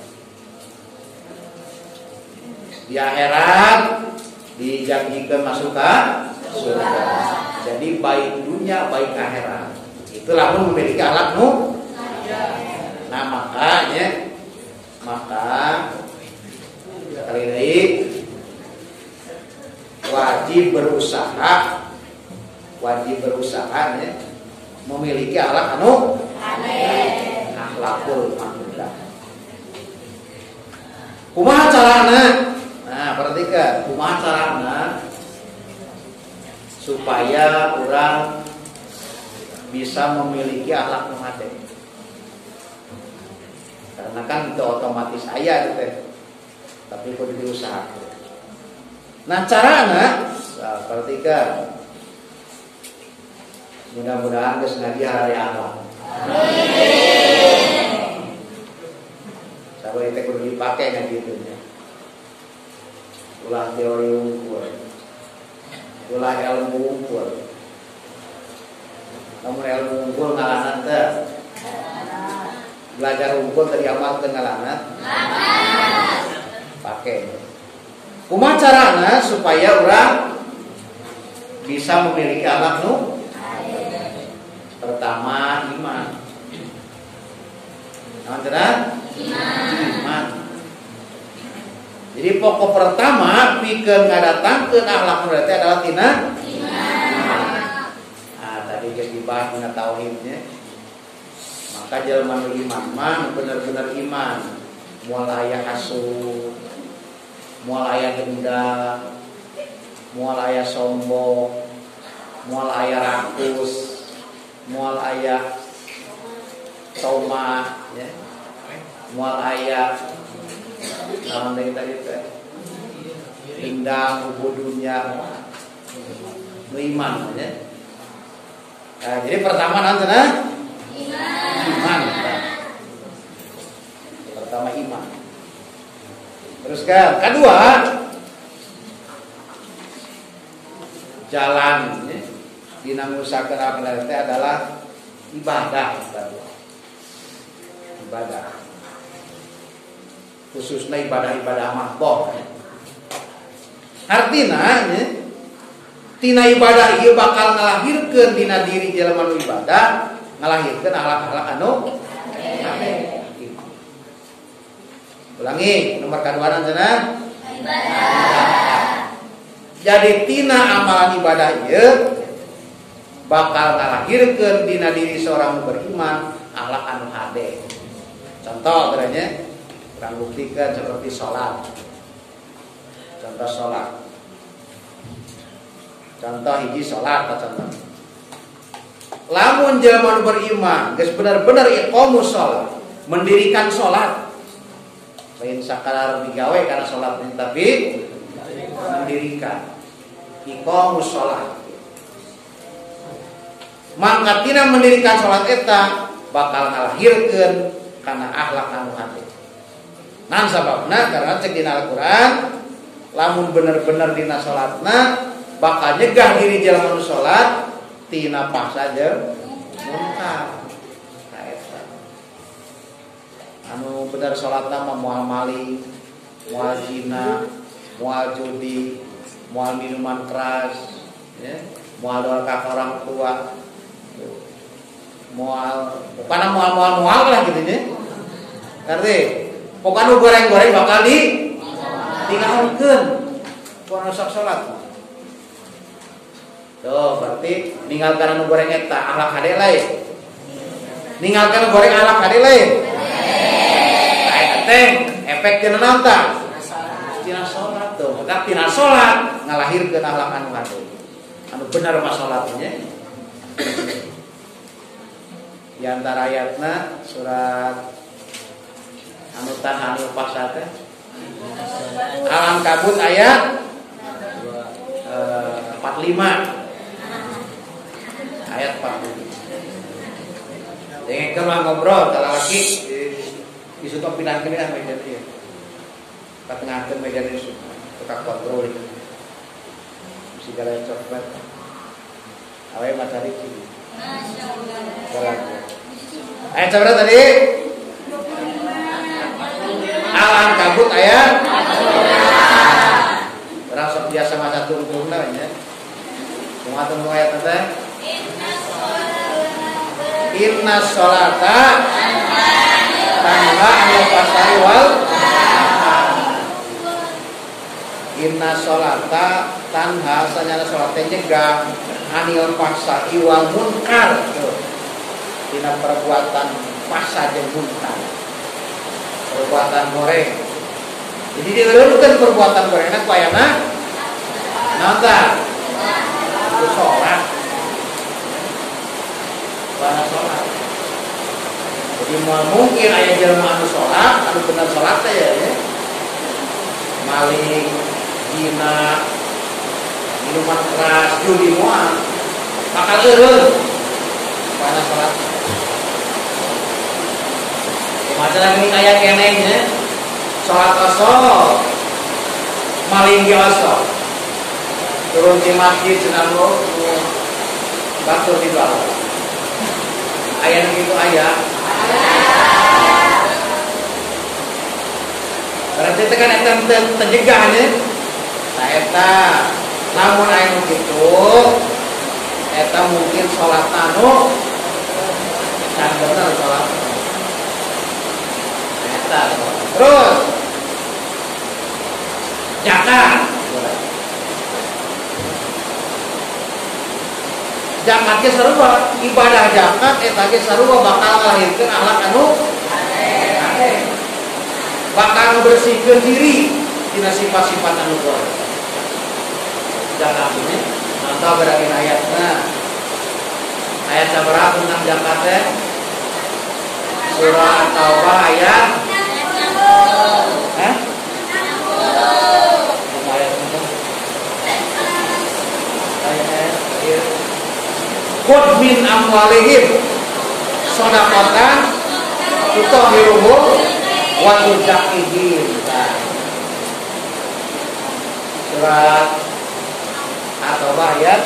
Di akhirat dijanjikan masuk ke surga. Jadi baik dunia, baik akhirat. Itulah pun memiliki akhlak nu. Nah, maka sekali lagi wajib berusaha ya, memiliki akhlak anu akhlakul mahmudah. Kumaha carana? Nah, perhatikan kumaha carana supaya orang bisa memiliki akhlak muhadeh. Karena kan itu otomatis aya gitu. Tapi kudu diusahakan. Nah, carana perhatikan. Mudah-mudahan geus ngaji hari akhlak. Sabar teh kudu dipake ngaji itu nya. Ulah teori unggul. Ulah ilmu unggul. Namun ilmu unggul ngalanan teh. Belajar unggul dari amal teh ngalanan. Pakai. Kumaha carana supaya orang bisa memiliki akhlak nu? Pertama iman. Iman. Jadi pokok pertama pikeun ngadatangkeun akhlak nu teh adalah tina iman. Nah, tadi geus dibahas dina tauhidnya. Maka jelema nu iman mah bener-bener iman. Moal aya hasud, moal aya dendam, moal aya sombong, moal aya rakus, moal aya tomah ya. Moal aya naon deui tadi teh dendam ubudunya nu iman ya. Nah, jadi pertama naon cenah? Iman. Pertama iman. Terus kan kedua jalan ya, dina ngusahkeun akhlak teh adalah ibadah. Khususnya ibadah-ibadah mahdoh. Artina ya, tina ibadah ieu bakal ngalahirkeun dina diri jelema nu ibadah, ngalahirkeun akhlak-akhlak anu apik. Ulangi, nomor kaduanan cenah ibadah. Jadi tina amalan ibadah ieu bakal ngalahirkeun dina diri seorang beriman akhlak anu hade. Contoh beranya kurang buktikan seperti sholat. Contoh sholat. Contoh hiji sholat contoh. Lamun jelema beriman geus bener-bener iqamus sholat, mendirikan sholat. Lain sakadar digawe karena sholat ini, tapi mendirikan iqamus sholat. Maka tina mendirikan sholat eta bakal ngalahirkeun karena akhlak anu hati. Nah sababna karena cek dina Al-Qur'an lamun bener-bener dina sholatna bakal nyegah diri jelema nu sholat tina pasaje munkar. Anu bener sholatna mah moal maling, moal zina, moal judi, moal minuman keras, ya, moal durhaka orang tua, moal, pokoknya moal lah gitu ya. Ngerti? Pokoknya goreng-goreng bakal ditinggalkeun kudu sok sholat. Tuh berarti ninggalkan anu goreng eta akhlak hade lain. Ninggalkan goreng akhlak hade lain. Efek tina naon tah? Tina salat tuh. Maka tina salat ngalahirkeun akhlak anu hade. Anu bener mah salatnya. Di antara ayatna surat anu tah anu pasat teh. Al-Ankabut ayat 45. Ayat 45. Dengekeun mah ngobrol tara laki isu tong pindah-pindah meja ieu. Katengahkeun meja ieu tukang kontrol. Sigara coklat. Awe matahari ciri. Masyaallah. Ayat berapa tadi? Al-Ankabut ayat. Orang sok biasa maca turun-turunna nya. Kumaha teu ayat teh? Inna sholata tanha 'anil fahsya'i wal Inna sholata tanha sanyana sholat nyegah anil paksa iwal munkar tuh. Dina perbuatan paksa jeung munkar. Perbuatan goreng. Jadi diurutkan perbuatan gorengna ku ayana naon ku sholat. Bana sholat. Jadi mungkin aya jelema anu sholat, anu bener sholat teh ya. Maling, zina, minuman keras, judi moal, bakal eureun. Bana sholat. Masalah ini aya kenehnya. Sholat asal, maling di asal, turun di masjid senang lo, batur di bawah. Ayah gitu ayah. Berarti itu kan eta terjegahnya. Nah eta, namun ayah begitu, eta mungkin sholat anu, kan benar sholat. Eta terus zakat. Zakat ge sarua, ibadah zakat eta ge sarua bakal ngalahirkeun akhlak anu bakal bersihkeun diri tina sifat-sifat anu buruk. Zakat ini mantap berarti ayatna. Ayat sabaraha tentang zakat teh? Surah At-Taubah ayat Qud min amwalihim shadaqatan tutahhiruhum wa tuzakkihim. Surat At-Taubah ayat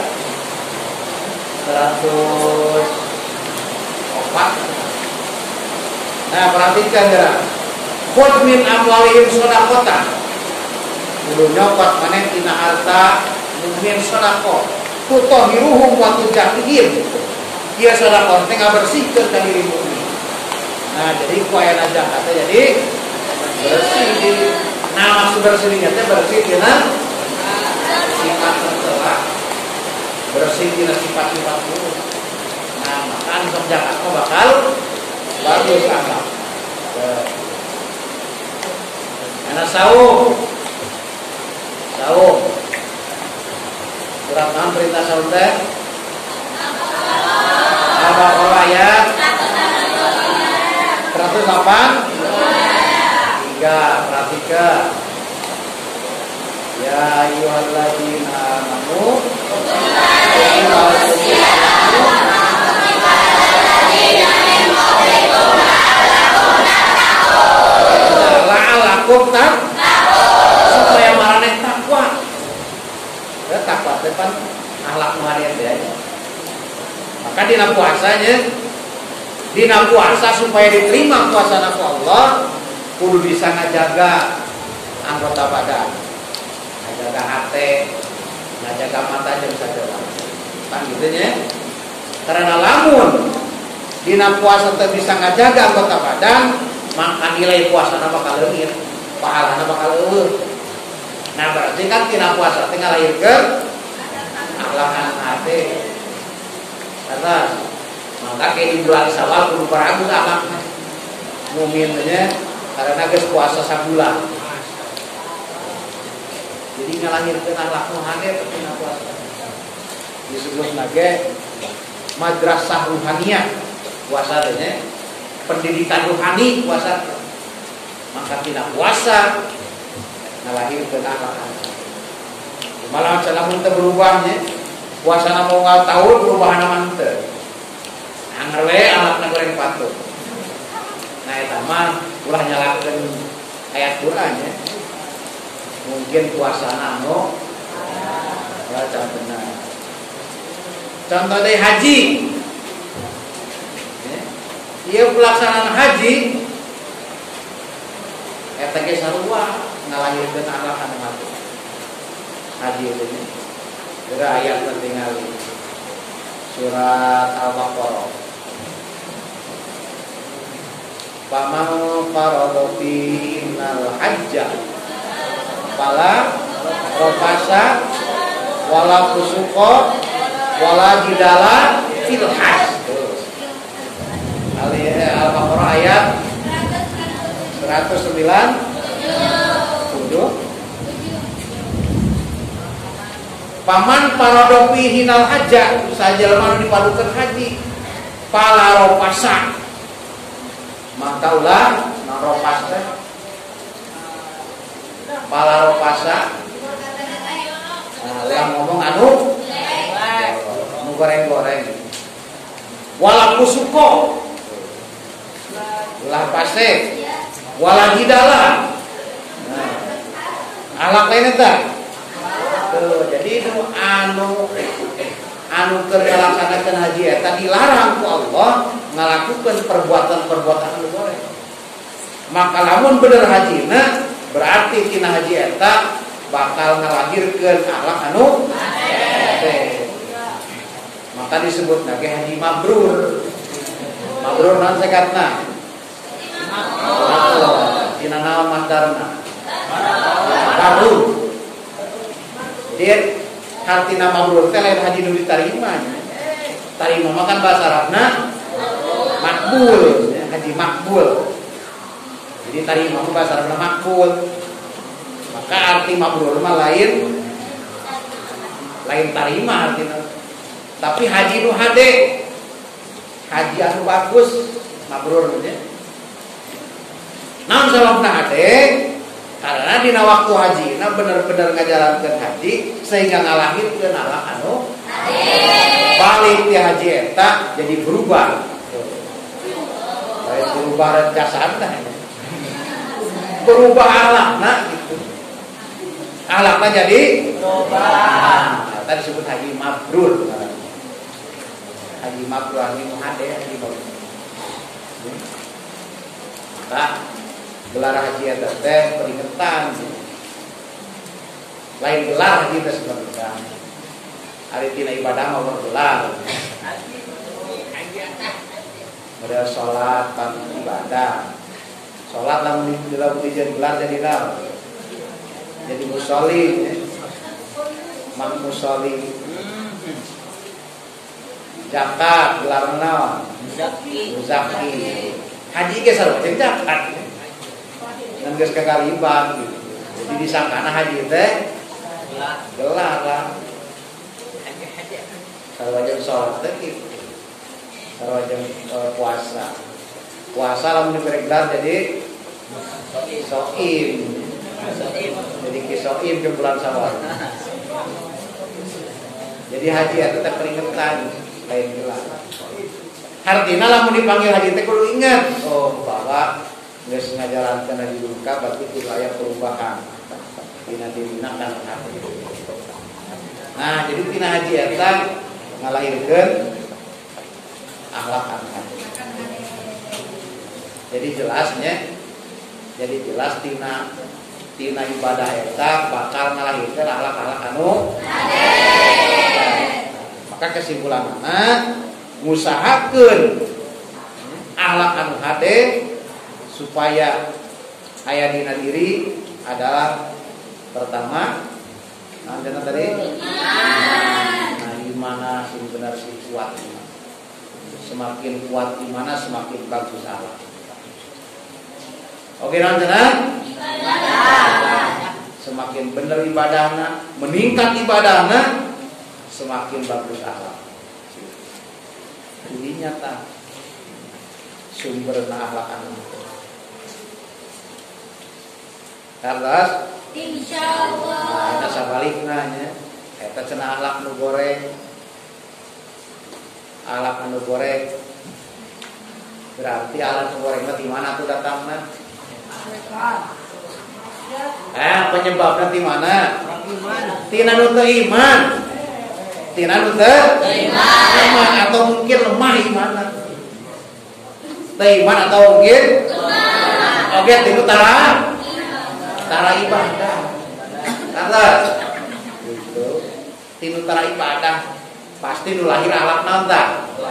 104. Nah, perhatikan ya. Qud min amwalihim shadaqatan. Kudu nyokot maneh tina harta min sedekah. Tutahhiruhum wa tuzakkihim. Ieu sedekah teh ngabersihkeun ka diri mukmin. Nah, jadi ku aya zakat jadi bersih di maksud bersihnya teh bersih tina sifat tercela. Bersih tina sifat-sifat buruk. Nah, maka anu zakat bakal bagus akhlak. Anak saum. Surat naon perintah saum teh? Al-Baqarah ayat 108. 3. Perhatikan. Ya ayyuhalladzina amanu la'alakum supaya maraneh takwa. Ya takwa depan akhlak muharian dia. Maka dina puasanya, dina puasa supaya diterima puasa ku Allah, kudu bisa ngajaga anggota badan, ngajaga hati, ngajaga mata jeung sajalah. Kan gitu nya. Karena lamun dina puasa teu bisa ngajaga anggota badan, maka nilai puasana bakal leungit, pahalana bakal eueuh. Nah, berarti kan tina puasa teh ngalairkeun akhlakan hati. Karena maka kayak di bulan Syawal kudu baragus akhlakna. Mukmin nya karena geus puasa sabulan. Jadi ngalahirkeun akhlak muhane tina puasa. Disebut nage madrasah ruhaniyah puasa teh pendidikan ruhani puasa. Maka tina puasa ngalahirkeun akhlak. Malah salamun teu berubahnya puasana mau tahun perubahan aman teu. Anger we akhlakna goreng patut. Nah eta mah ulah nyalakeun ayat Qur'an ya. Mungkin puasana anu baca benar. Contoh dari haji. Ieu pelaksanaan haji eta ge sarua ngalahirkeun akhlak anu mati. Haji itu geura ayat tertinggal surat Al-Baqarah. Faman farada fihinal hajja fala rofasa wala fusuqa wala jidala fil hajj. Al-Baqarah ayat 197. Paman paradopi hinal haja saja lemah dipadukan haji pala rofasa maka ulah narofasa pala rofasa yang ngomong anu goreng-goreng wala kusuko ulah pase wala hidala alak lain eta tuh jadi itu anu keur ngalaksanakeun haji eta dilarang ku Allah ngalakukeun perbuatan-perbuatan anu goreng. Maka lamun bener hajina berarti tina haji eta bakal ngalahirkeun akhlak anu teh. Maka disebut ge haji mabrur. Mabrur naon sekatna? Tina naon masdarna? Mabrur. Dia hartina mabrur teh lain haji nu ditarima. Tarima mah kan bahasa Arabna makbul, haji makbul. Jadi tarima mah bahasa Arabna makbul. Maka arti mabrur mah lain tarima artinya. Tapi haji nu hade, haji anu bagus, mabrur nya. Naon sababna hade? Karena dina waktu haji na bener-bener ngajalankeun haji sehingga ngalahirkeun akhlak anu balik ti haji eta jadi berubah. Lain berubah jasad teh. Berubah akhlakna gitu. Akhlakna jadi berubah. Nah, tadi disebut haji mabrur. Haji mabrur haji muhade haji mabrur. Maka gelar haji eta teh peringatan. Lain gelar haji teh sebenarnya. Ari tina ibadah mah bergelar. Ada salat dan ibadah. Salat lamun dijadikan gelar jadi naon? Jadi musolli. Mang musolli. Zakat gelar naon? Muzaki. Haji ge sarua jeung zakat. Dan geus kagaliban gitu. Jadi disangkana haji teh gelar lah. Sarua sholat teh gitu. Sarua puasa. Puasa lamun diberi gelar jadi soim. Jadi kisoim ke bulan Syawal. Jadi haji itu teh peringatan lain gelar. Artinya lamun dipanggil haji teh kudu ingat bahwa geus ngajalankeun haji duka berarti kudu aya perubahan. Dina digunakan hati. Nah, jadi tina haji eta ngalahirkeun akhlak anu hati. Jadi jelasnya jelas tina ibadah eta bakal ngalahirkeun akhlak-akhlak anu hati. Maka kesimpulanna ngusahakeun akhlak anu hati supaya aya dina diri adalah pertama nanti tadi iman sing benar sing kuat iman. Semakin kuat iman semakin bagus akhlak. Oke nanti semakin benar ibadahna, meningkat ibadahna, semakin bagus akhlak. Ini nyata sumber akhlak anu. Karlas insyaallah. Nah, eta sabalikna nya. Eta cenah akhlak nu goreng. Akhlak anu goreng. Berarti akhlak nu goreng di mana tuh datangna? Penyebabna di mana? Tina nu teu iman. Tina nu teu iman atau mungkin lemah imanna. Teu iman atau mungkin lemah. Oke, tinu tara ibadah. Kata gitu. Tinu tara ibadah pasti nu lahir akhlak naon tah?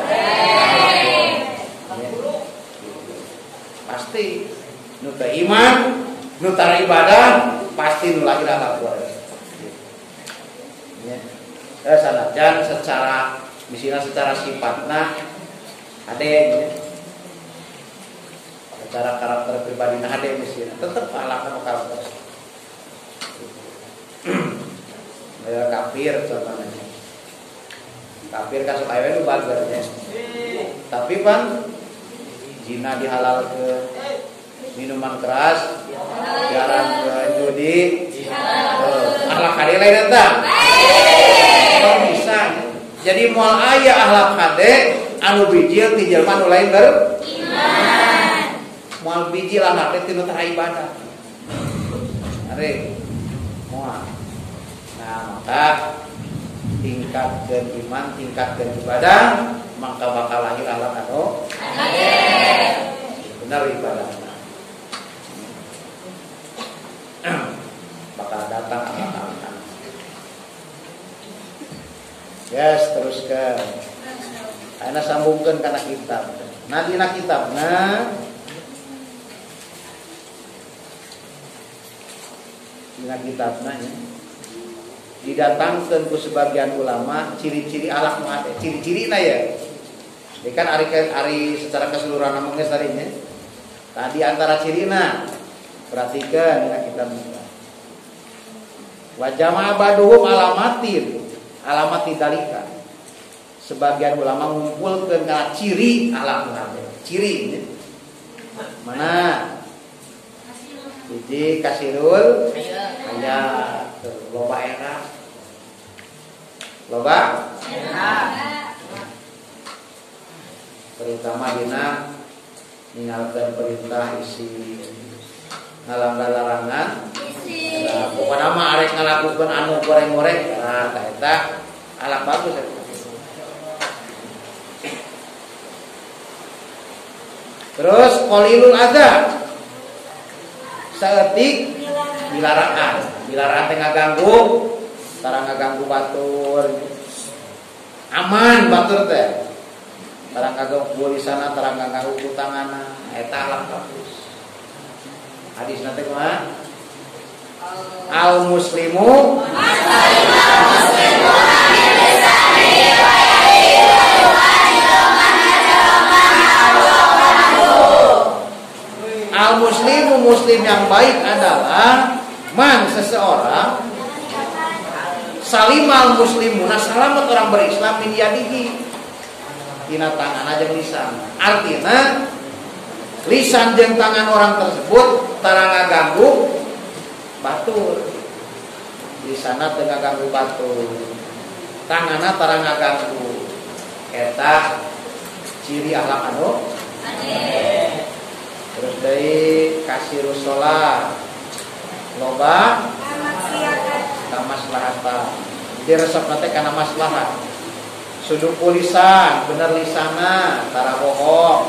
Pasti nu teu iman, nu tara ibadah pasti nu lahir akhlak goreng. sanajan secara misalnya secara sifatna ade ya. Secara karakter pribadi nah ade misalnya tetap alakna karakter ya kafir contohnya kafir kasuk ayeuna nu bagernya tapi pan zina dihalal ke minuman keras jarang ke judi akhlak hade lain eta bisa jadi moal aya akhlak hade anu bijil ti jelema nu lain beriman moal bijil akhlak teh tinu tara ibadah are moal nah maka tingkatkeun iman tingkatkeun ibadah maka bakal lahir akhlak anu benar ibadah bakal datang akhlak yes teruskan ana sambungkeun kana kitab nah dina kitabna ya didatangkeun ku sebagian ulama ciri-ciri akhlak nu ade ciri-cirina ya ini kan ari secara keseluruhan namanya tadinya tadi antara cirina perhatikan dina kitab wa jama'a baduhum alamati dalika sebagian ulama ngumpulkeun kana ciri akhlak nu ade ciri mana jadi kasirul hanya loba era loba terutama dina ninggalkeun perintah isi ngalanggar larangan pokona mah arek ngalakukeun anu goreng-goreng nah eta alak bagus eta. Terus qalilul adza saeutik bilaraan teh ngaganggu tara ngaganggu batur aman batur teh tara ngaganggu tulisanna tara ngaganggu kutanganna eta alak bagus hadisna teh kumaha al muslimu al muslimu muslim yang baik adalah man seseorang salimal muslimuna salamat orang berislam min yadihi dina tangan aja lisan artinya lisan jeung tangan orang tersebut tara ngaganggu batur lisanna teu ngaganggu batur tanganna tara ngaganggu eta ciri akhlak anu terus dari kasirus sholat loba kamaslahatan jadi resep nanti karena maslahat suduk lisan bener lisana tara bohong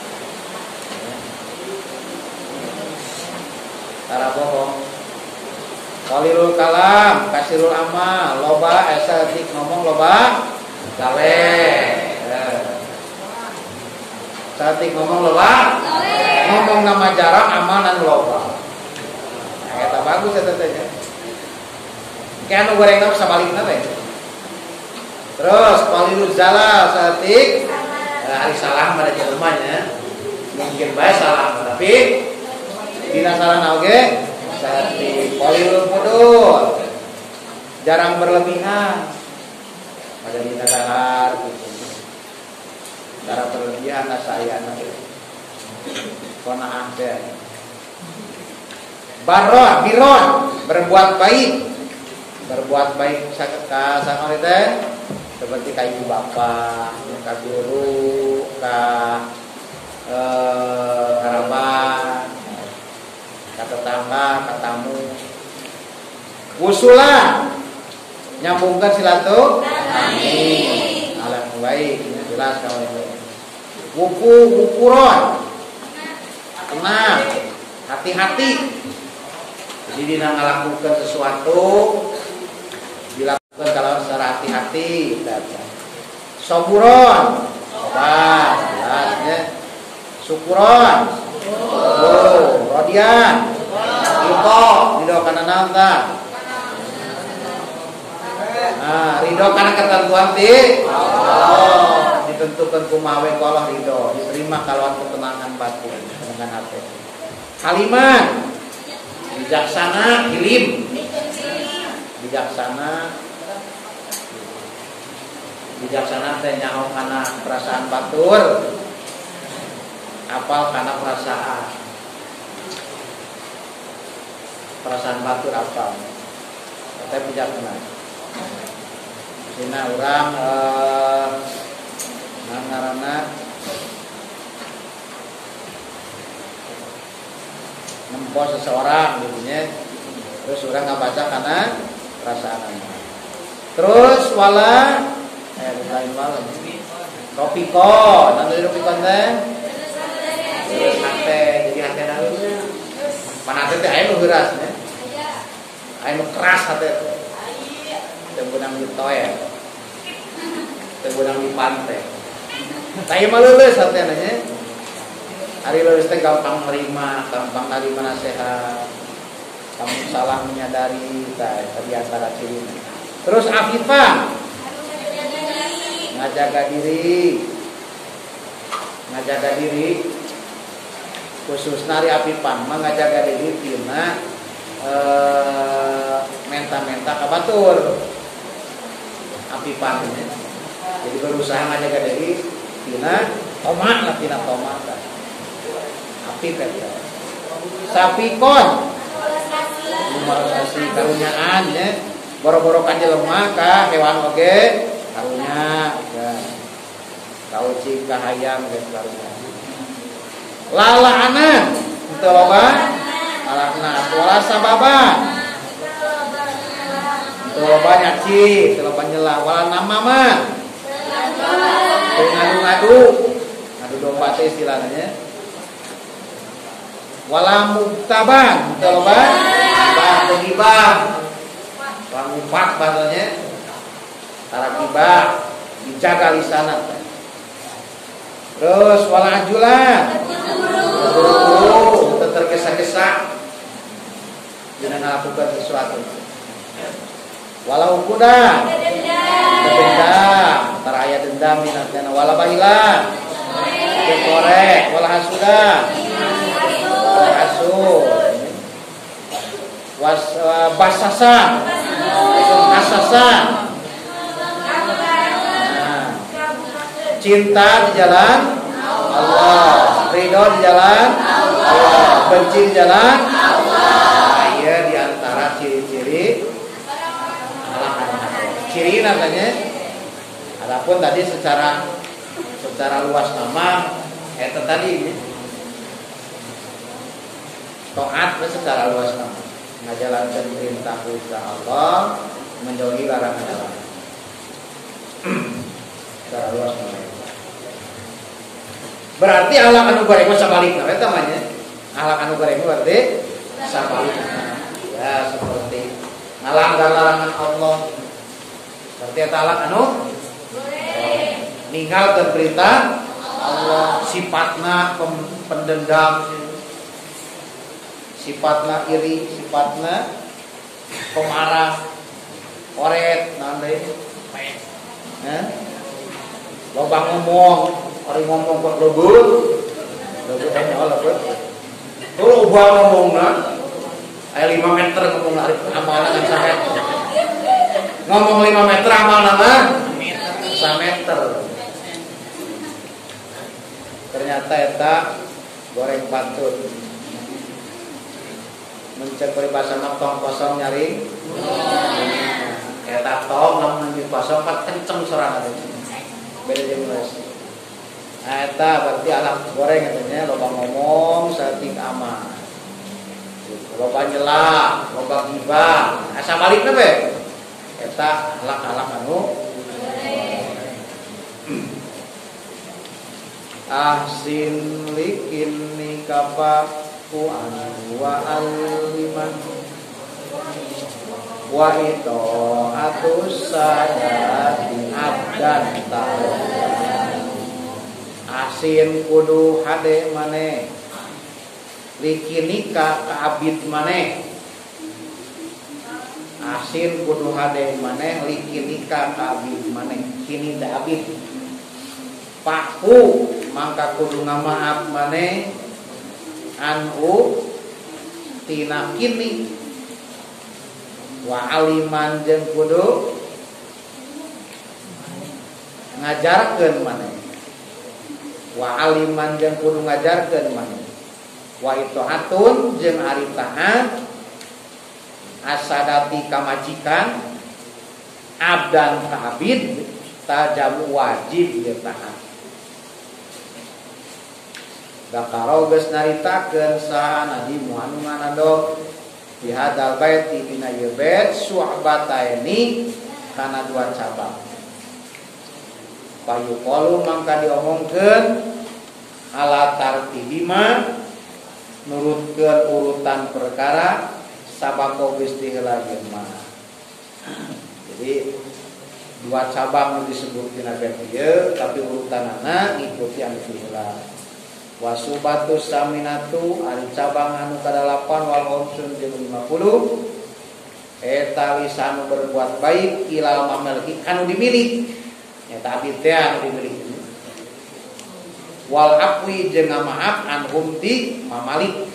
qalilul kalam kasirul amal loba esatik ngomong loba gawe satik ngomong loba ngomong nama jarang amanan loba eta bagus eta teh kayak anu goreng nama sabalikna teh terus qalilul zalal satik hari salah pada jelema nya mungkin bae salah tapi dina sarana oge satik qalilul fudul jarang berlebihan pada dina dahar gitu cara berlebihan saya anak kona'ah teh biron berbuat baik ka sangawi teh seperti ka ibu bapak ka guru ka kerabat ka tetangga ka tamu wusulan nyambungkan silaturahmi alat baik jelas kawan wukuron tenang hati-hati jadi dina ngalakukan sesuatu dilakukan kalau secara hati-hati soburon sabar jelasnya syukuron rodian itu didoakan nanta Ridho karena ketentuan ti Allah. Ditentukan kumaha ku Allah ridho, diterima kalawan ketenangan batin, ketenangan hati. Haliman, bijaksana, hilim. Bijaksana teh nyaho kana perasaan batur, apal kana perasaan batur apal. Teh bijaksana. Sina urang ngaranna nempo seseorang gitu nya. Terus urang ngabaca kana perasaan. Terus wala lain malam. Topiko, nanti topiko teh. Terus hate, jadi hate nalunya. Pan hate teh aya nu heuras nya. Aya nu keras hate teh. Teu beunang ditoe. Teu beunang dipante. Tah ieu mah leuleus hatena nya. Ari leuleus teh gampang nerima, gampang narima nasihat. Kamu salah menyadari, tadi antara cirinya. Terus afifah, ngajaga diri, khusus nari afifah, mengajaga diri tina menta kabatur, afifah ini. Jadi berusaha ngajaga diri tina tomat lah, tina tomat lah. Afifah ya. Sapikon. Kasih karunyaan ya, boro-boro kan jelema ka hewan oge karunya ya. Kaucing ka hayam geus karunya. Lalaana teu loba, lalakna wala sababa. Teu loba nyaci, teu loba nyela, wala nama mah. Teu ngadu-ngadu domba teh istilahnya. Wala muktaban teu loba. Gibah, pangumpat bahasanya, tara gibah, dijaga lisanna. Terus wala ajulan, tergesa-gesa, jangan melakukan sesuatu. Wala ukuda, dendam, tara aya dendam minatna. Wala bahila, korek, wala hasuda, wala hasud. Basasa, asasa, cinta di jalan Allah, ridho di jalan Allah, benci di jalan Allah. Iya diantara ciri-ciri ciri namanya. Adapun tadi secara luas nama, itu tadi taat secara luas nama. Menjalankan perintah Allah, menjauhi larangan Allah. Secara luas namanya. Berarti Allah anu goreng sabalikna eta namanya. Allah anu goreng berarti sabalikna. Ya seperti ngalanggar larangan Allah. Berarti eta Allah anu ninggalkeun perintah Allah, sifatna pendendam, sifatna iri, sifatna pemarah, oret, nandai, loba ngomong, orang ngomong kok lebur nyala ber, kalau ubah ngomongna, aya 5 meter ngomong arif amalan kan sampai, ngomong 5 meter amalan kan, 1 meter, ternyata eta goreng pantun. Mencek peribahasa tong kosong nyaring eta tong lamun di kosong pat kenceng sorangan beda jeung geus. Eta berarti anak goreng katanya loba ngomong saeutik aman. Loba nyela, loba gibah. Asa balikna we. Eta alak-alak anu ahsin likin nikapa wa aliman wa ito atus sadati abdan ta'ala asin kudu hade maneh likinika ka abid maneh ahsin kudu hade maneh likinika ka abid maneh kini da abid paku mangka kudu ngamaaf maneh anu tina kini wa aliman jeung kudu ngajarkeun maneh wa aliman jeung kudu ngajarkeun maneh wa itoatun jeung ari taat asadati kamajikan abdan ka abid tajamu wajib ieu taat dakaro geus naritakeun saha Nabi Muhammad nganadog di hadal bait dina ieu bait su'bataini kana dua cabang payu qalu mangka diomongkeun ala tartibima nurutkeun urutan perkara sabako geus diheulakeun mah. Jadi dua cabang yang disebut dina bait ieu tapi urutanana ngikuti anu diheula. Wasubatus saminatu ari cabang anu kadalapan wal khamsun jeung 50 eta lisan berbuat baik ilal mamlaki anu dimiliki eta abdi teh anu dimiliki wal afwi jeung ngamaaf anhum ti mamalik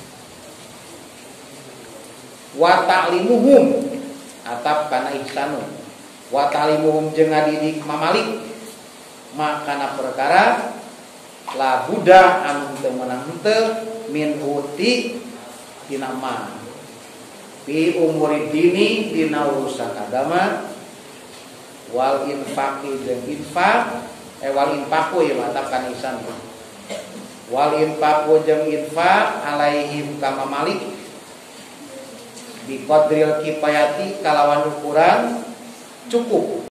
wa ta'limuhum atap kana ihsanu wa ta'limuhum jeung ngadidik mamalik makana perkara la buddha anu teu meunang henteu min uti tina ma fi umuri dini dina urusan agama wal infaqi jeung infaq wal infaqu ya matakan ihsan wal infaqu jeung infaq alaihim kama malik bi qadril kifayati kalawan ukuran cukup